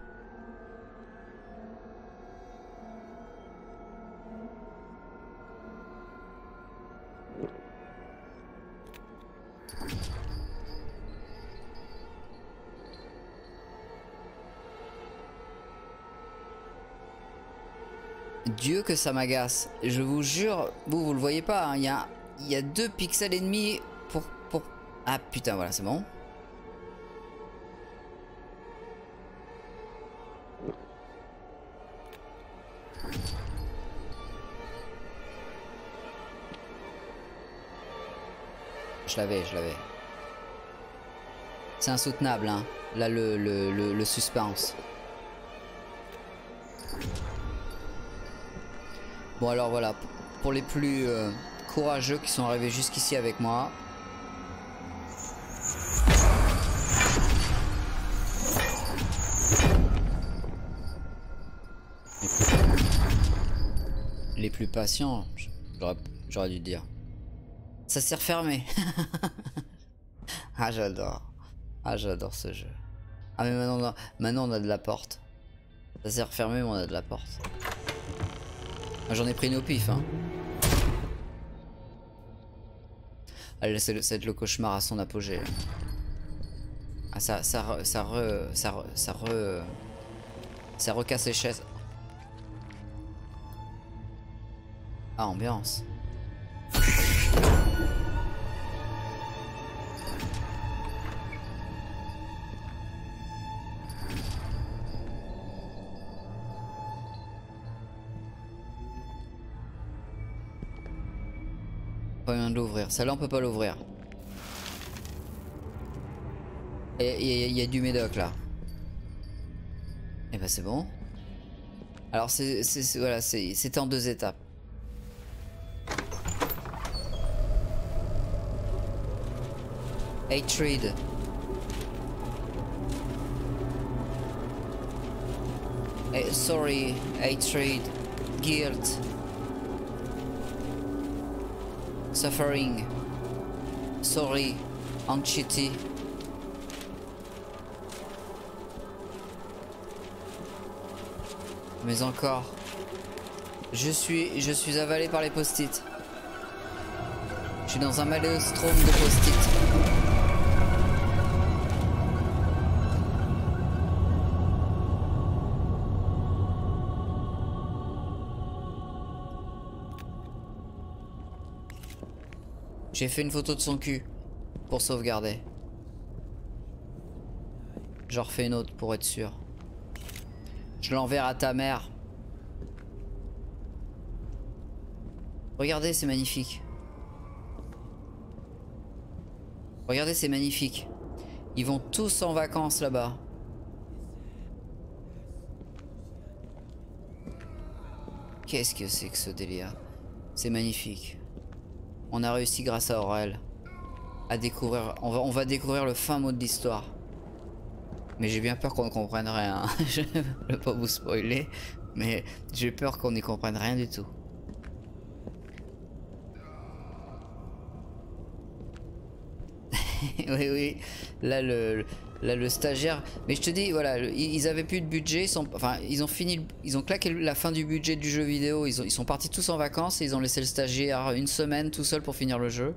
Dieu que ça m'agace. Je vous jure, vous, vous le voyez pas, hein. Il y a, il y a deux pixels et demi pour, pour... Ah putain, voilà, c'est bon. Je l'avais, je l'avais. C'est insoutenable, hein. Là, le, le, le, le suspense. Bon, alors voilà. Pour les plus euh, courageux qui sont arrivés jusqu'ici avec moi. Les plus patients, j'aurais dû dire. Ça s'est refermé. Ah, j'adore. Ah, j'adore ce jeu. Ah, mais maintenant, on a, maintenant on a de la porte. Ça s'est refermé, mais on a de la porte. J'en ai pris une au pif, hein. Allez, c'est le, le cauchemar à son apogée. Ah, ça, ça, ça, re, ça, re, ça, re, ça recasse les chaises. Ah, ambiance. Pas moyen de l'ouvrir. Celle-là, on peut pas l'ouvrir. Et il y, y a du médoc là. Et bah c'est bon. Alors c'est voilà, c'était en deux étapes. Hatred. Hey, sorry, hatred, guilt, suffering, sorry, anxiety. Mais encore, je suis, je suis avalé par les post-it. Je suis dans un maelstrom de post-it. J'ai fait une photo de son cul pour sauvegarder. J'en refais une autre pour être sûr. Je l'enverrai à ta mère. Regardez, c'est magnifique. Regardez, c'est magnifique. Ils vont tous en vacances là-bas. Qu'est-ce que c'est que ce délire? C'est magnifique. On a réussi grâce à Aurel à découvrir. On va, on va découvrir le fin mot de l'histoire. Mais j'ai bien peur qu'on ne comprenne rien. Je ne veux pas vous spoiler, mais j'ai peur qu'on n'y comprenne rien du tout. Oui, oui. Là le, là, le stagiaire. Mais je te dis, voilà, ils avaient plus de budget. Ils sont, enfin, ils ont fini. Ils ont claqué la fin du budget du jeu vidéo. Ils, ont, ils sont partis tous en vacances et ils ont laissé le stagiaire une semaine tout seul pour finir le jeu.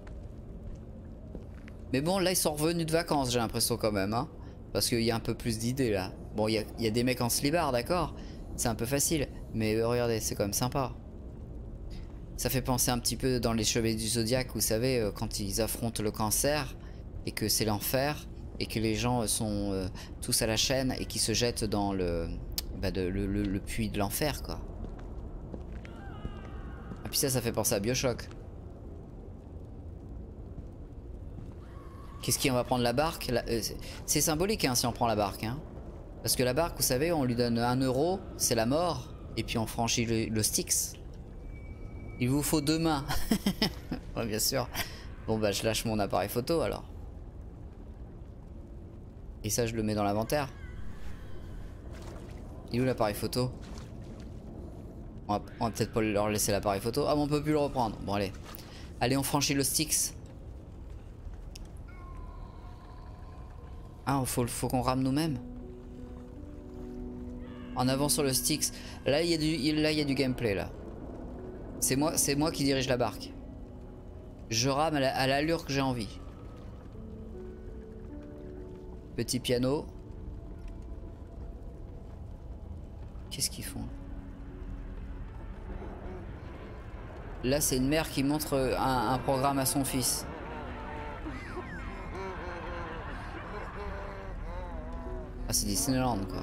Mais bon, là, ils sont revenus de vacances, j'ai l'impression quand même. Hein, parce qu'il y a un peu plus d'idées là. Bon, il y a, il y a des mecs en slibard, d'accord. C'est un peu facile. Mais euh, regardez, c'est quand même sympa. Ça fait penser un petit peu dans les Chevaliers du Zodiaque, vous savez, euh, quand ils affrontent le cancer et que c'est l'enfer et que les gens sont euh, tous à la chaîne et qui se jettent dans le, bah de, le, le, le puits de l'enfer, quoi. Et puis ça, ça fait penser à BioShock. Qu'est-ce qui, on va prendre la barque? euh, C'est symbolique hein, si on prend la barque. Hein. Parce que la barque, vous savez, on lui donne un euro, c'est la mort, et puis on franchit le, le Styx. Il vous faut deux mains. Ouais, bien sûr. Bon bah je lâche mon appareil photo alors. Et ça, je le mets dans l'inventaire. Il est où l'appareil photo? On va, on va peut-être pas leur laisser l'appareil photo. Ah, mais on peut plus le reprendre. Bon, allez. Allez, on franchit le Styx. Ah, faut, faut qu'on rame nous-mêmes. En avant sur le Styx. Là, il y a du, là, il y a du gameplay, là. C'est moi, c'est moi qui dirige la barque. Je rame à l'allure que j'ai envie. Petit piano. Qu'est-ce qu'ils font? Là, c'est une mère qui montre un, un programme à son fils. Ah, c'est Disneyland, quoi.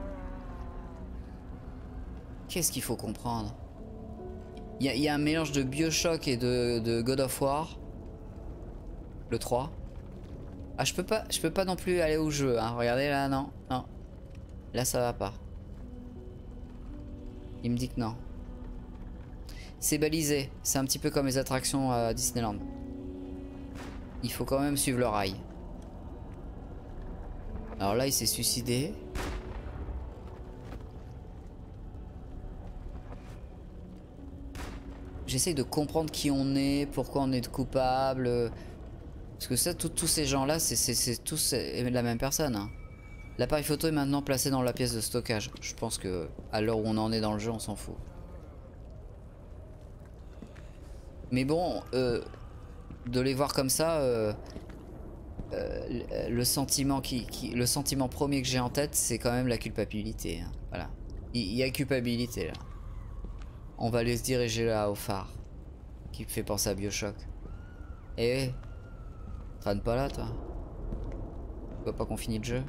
Qu'est-ce qu'il faut comprendre? Il y, y a un mélange de BioShock et de, de God of War. Le trois. Ah, je peux pas, je peux pas non plus aller où je veux, hein. Regardez là, non, non. Là, ça va pas. Il me dit que non. C'est balisé. C'est un petit peu comme les attractions à Disneyland. Il faut quand même suivre le rail. Alors là, il s'est suicidé. J'essaye de comprendre qui on est, pourquoi on est coupable. Parce que ça, tous ces gens-là, c'est tous la même personne. Hein. L'appareil photo est maintenant placé dans la pièce de stockage. Je pense que à l'heure où on en est dans le jeu, on s'en fout. Mais bon, euh, de les voir comme ça, euh, euh, le sentiment qui, qui, le sentiment premier que j'ai en tête, c'est quand même la culpabilité. Hein. Voilà, il y, y a culpabilité là. On va aller se diriger là au phare, qui me fait penser à BioShock. Eh, traîne pas là, toi. Tu vois pas qu'on finit le jeu?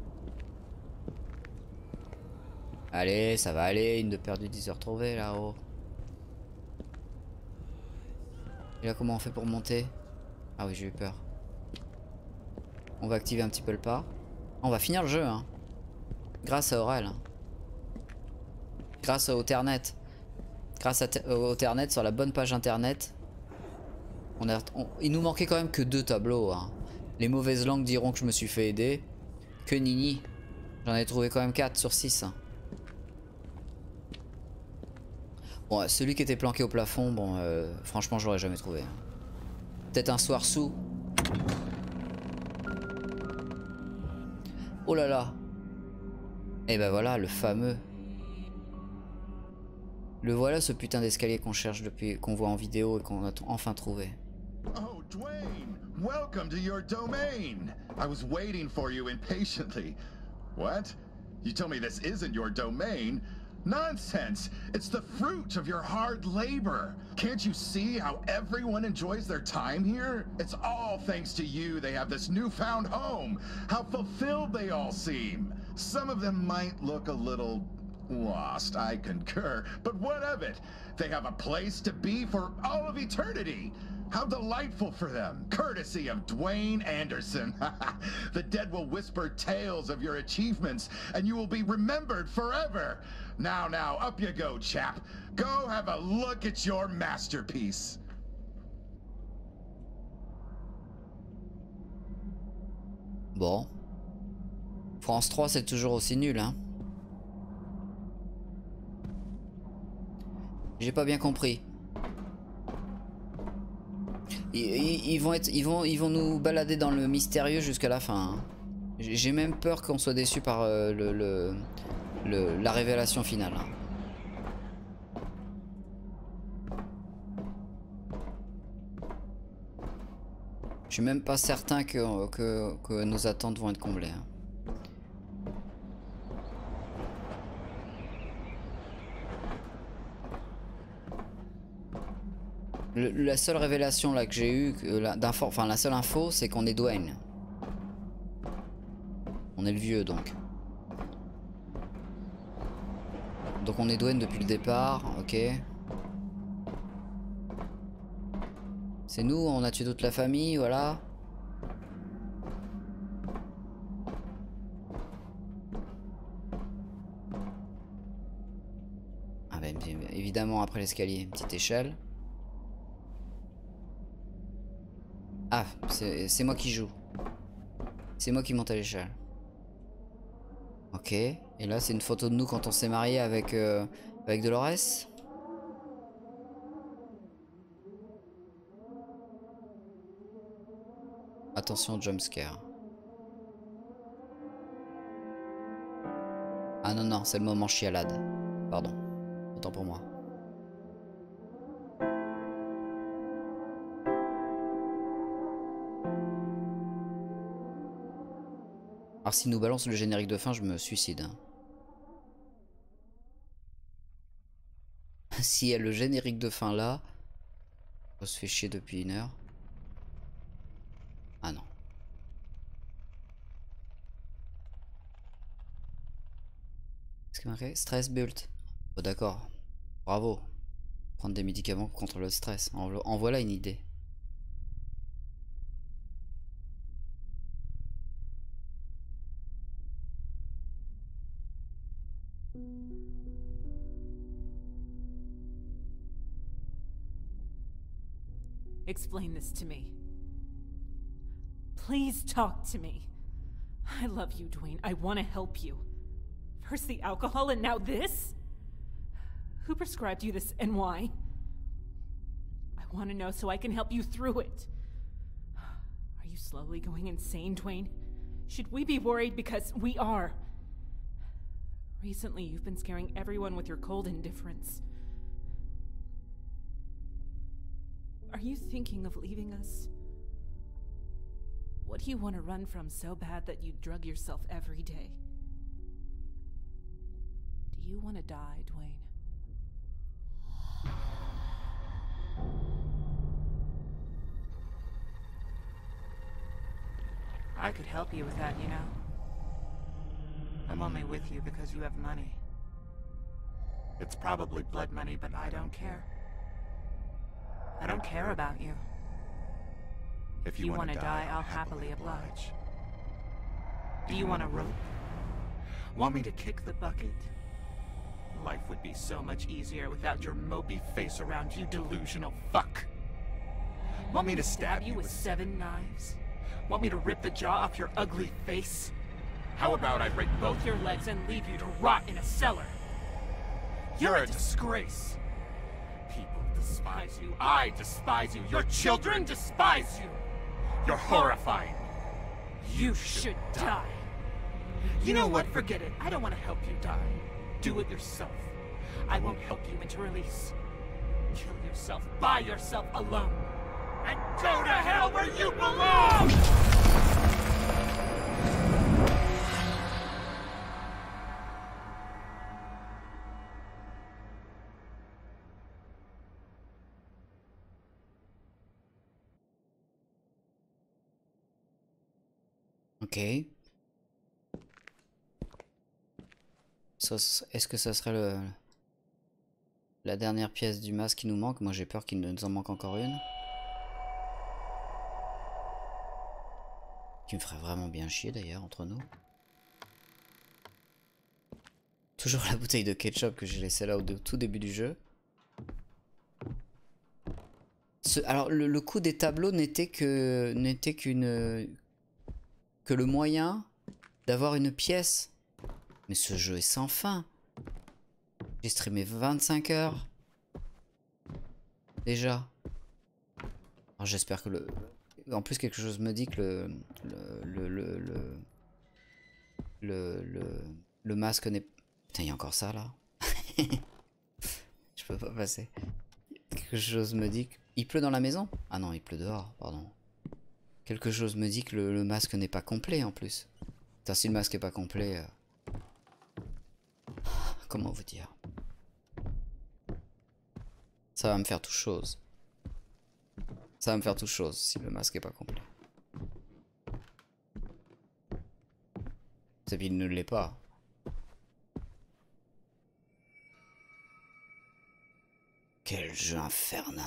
Allez, ça va aller, une de perdue, dix heures trouvées là-haut. Et là, comment on fait pour monter? Ah oui, j'ai eu peur. On va activer un petit peu le pas. On va finir le jeu, hein. Grâce à Aurel. Hein. Grâce au Ternet. Grâce à au Ternet, sur la bonne page internet. On a, on, il nous manquait quand même que deux tableaux. Hein. Les mauvaises langues diront que je me suis fait aider. Que nini. J'en ai trouvé quand même quatre sur six. Hein. Bon, celui qui était planqué au plafond, bon, euh, franchement, je l'aurais jamais trouvé. Peut-être un soir sous. Oh là là. Et ben voilà, le fameux. Le voilà, ce putain d'escalier qu'on cherche depuis, qu'on voit en vidéo et qu'on a enfin trouvé. Oh, Dwayne, welcome to your domain. I was waiting for you impatiently. What? You tell me this isn't your domain? Nonsense! It's the fruit of your hard labor. Can't you see how everyone enjoys their time here? It's all thanks to you they have this newfound home. How fulfilled they all seem. Some of them might look a little lost, I concur, but what of it? They have a place to be for all of eternity. How delightful for them, courtesy of Dwayne Anderson. The dead will whisper tales of your achievements, and you will be remembered forever. Now, now, up you go, chap. Go have a look at your masterpiece. Bon. France trois, c'est toujours aussi nul, hein. J'ai pas bien compris. Ils, ils, ils, vont être, ils, vont, ils vont nous balader dans le mystérieux jusqu'à la fin. Hein. J'ai même peur qu'on soit déçu par euh, le, le, le, la révélation finale. Hein. Je suis même pas certain que, que, que nos attentes vont être comblées. Hein. Le, la seule révélation là que j'ai eue, enfin la seule info, c'est qu'on est Dwayne. On est le vieux donc. Donc on est Dwayne depuis le départ, ok. C'est nous, on a tué toute la famille, voilà. Ah ben évidemment après l'escalier, une petite échelle. Ah, c'est moi qui joue. C'est moi qui monte à l'échelle. Ok. Et là, c'est une photo de nous quand on s'est marié avec, euh, avec Dolores. Attention, jumpscare. Ah non, non, c'est le moment chialade. Pardon. Autant pour moi. Alors s'il nous balance le générique de fin, je me suicide. Hein. S'il y a le générique de fin là, on se fait chier depuis une heure. Ah non. Qu'est-ce qu'il marqué? Stress build. Oh d'accord. Bravo. Prendre des médicaments contre le stress. En, en voilà une idée. Explain this to me. Please talk to me. I love you, Dwayne. I want to help you. First the alcohol and now this? Who prescribed you this and why? I want to know so I can help you through it. Are you slowly going insane, Dwayne? Should we be worried? Because we are. Recently, you've been scaring everyone with your cold indifference. Are you thinking of leaving us? What do you want to run from so bad that you drug yourself every day? Do you want to die, Dwayne? I could help you with that, you know. I'm only with you because you have money. It's probably blood money, but I don't care. I don't care about you. If you, you want to die, I'll happily oblige. Do you want a rope? Want me to kick the bucket? Life would be so much easier without your mopey face around, you delusional fuck. Want me to stab you with seven knives? Want me to rip the jaw off your ugly face? How about I break both your legs and leave you to rot in a cellar? You're a disgrace. People despise you. I despise you. Your children despise you. You're horrifying. You should die. You know what? Forget it. I don't want to help you die. Do it yourself. I won't help you into release. Kill yourself by yourself alone. And go to hell where you belong! Ok. Est-ce que ça serait le... la dernière pièce du masque qui nous manque? Moi j'ai peur qu'il nous en manque encore une. Qui me ferait vraiment bien chier d'ailleurs entre nous. Toujours la bouteille de ketchup que j'ai laissée là au tout début du jeu. Ce, alors le, le coup des tableaux n'était que n'était qu'une que le moyen d'avoir une pièce. Mais ce jeu est sans fin. J'ai streamé vingt-cinq heures. Déjà. J'espère que le... En plus quelque chose me dit que le... Le... Le... Le... Le... Le, le, le masque n'est... Putain, il y a encore ça là. Je peux pas passer. Quelque chose me dit que... Il pleut dans la maison? Ah non, il pleut dehors, pardon. Quelque chose me dit que le, le masque n'est pas complet en plus. Putain, si le masque est pas complet... Euh... Comment vous dire? Ça va me faire tout chose. Ça va me faire tout chose si le masque est pas complet. C'est qu'il ne l'est pas. Quel jeu infernal.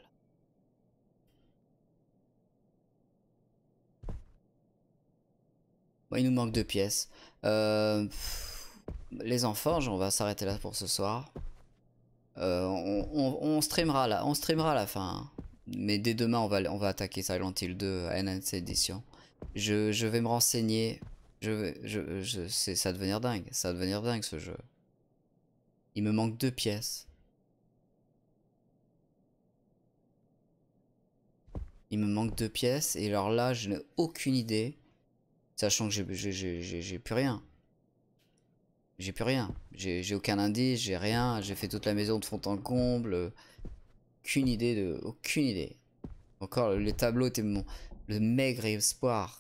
Bon, il nous manque deux pièces. Euh... Les enfants, on va s'arrêter là pour ce soir. Euh, on, on, on streamera là, on streamera à la fin. Mais dès demain, on va, on va attaquer Silent Hill deux à Enhanced Edition. Je, je vais me renseigner Je vais, je, je, c'est, ça va devenir dingue, ça va devenir dingue ce jeu. Il me manque deux pièces. Il me manque deux pièces et alors là, je n'ai aucune idée, sachant que j'ai plus rien. J'ai plus rien. J'ai aucun indice, j'ai rien. J'ai fait toute la maison de fond en comble. Aucune idée de, aucune idée. Encore les tableaux étaient mon le maigre espoir.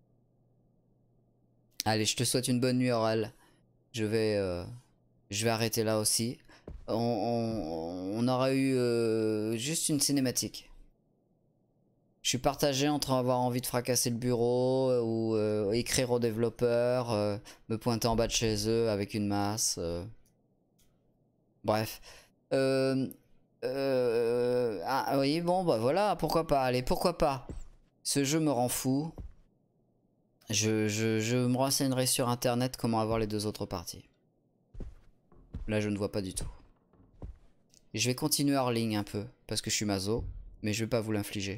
Allez, je te souhaite une bonne nuit, Aurel. Je vais, euh, je vais arrêter là aussi. On, on, on aura eu euh, juste une cinématique. Je suis partagé entre avoir envie de fracasser le bureau ou euh, écrire aux développeurs, euh, me pointer en bas de chez eux avec une masse. Euh... Bref. Euh, euh, ah oui, bon, bah voilà, pourquoi pas. Allez, pourquoi pas. Ce jeu me rend fou. Je, je, je me renseignerai sur internet comment avoir les deux autres parties. Là, je ne vois pas du tout. Je vais continuer hors ligne un peu, parce que je suis maso, mais je vais pas vous l'infliger.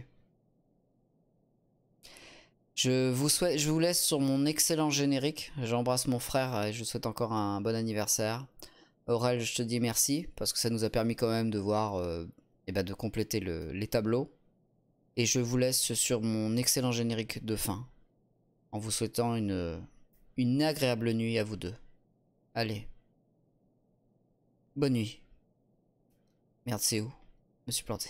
Je vous souhaite, je vous laisse sur mon excellent générique. J'embrasse mon frère et je vous souhaite encore un bon anniversaire. Aurel, je te dis merci, parce que ça nous a permis quand même de voir, euh, et ben de compléter le, les tableaux. Et je vous laisse sur mon excellent générique de fin. En vous souhaitant une, une agréable nuit à vous deux. Allez. Bonne nuit. Merde, c'est où? Je me suis planté.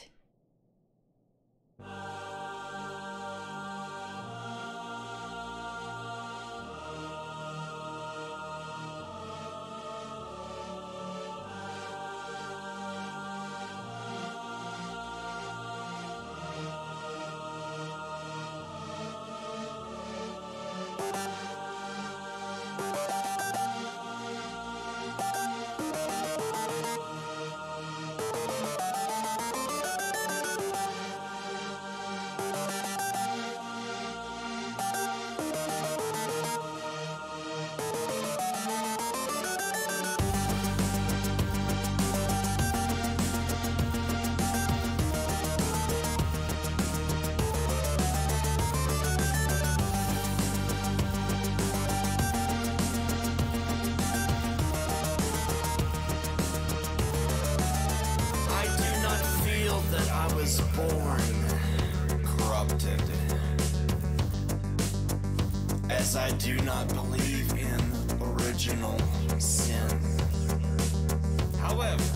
I do not believe in original sin. However,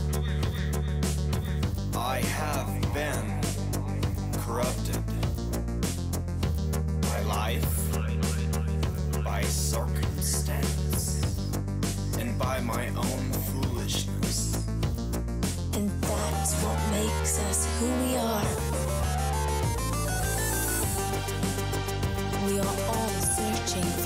I have been corrupted by life, by circumstance, and by my own foolishness. And that's what makes us who we are.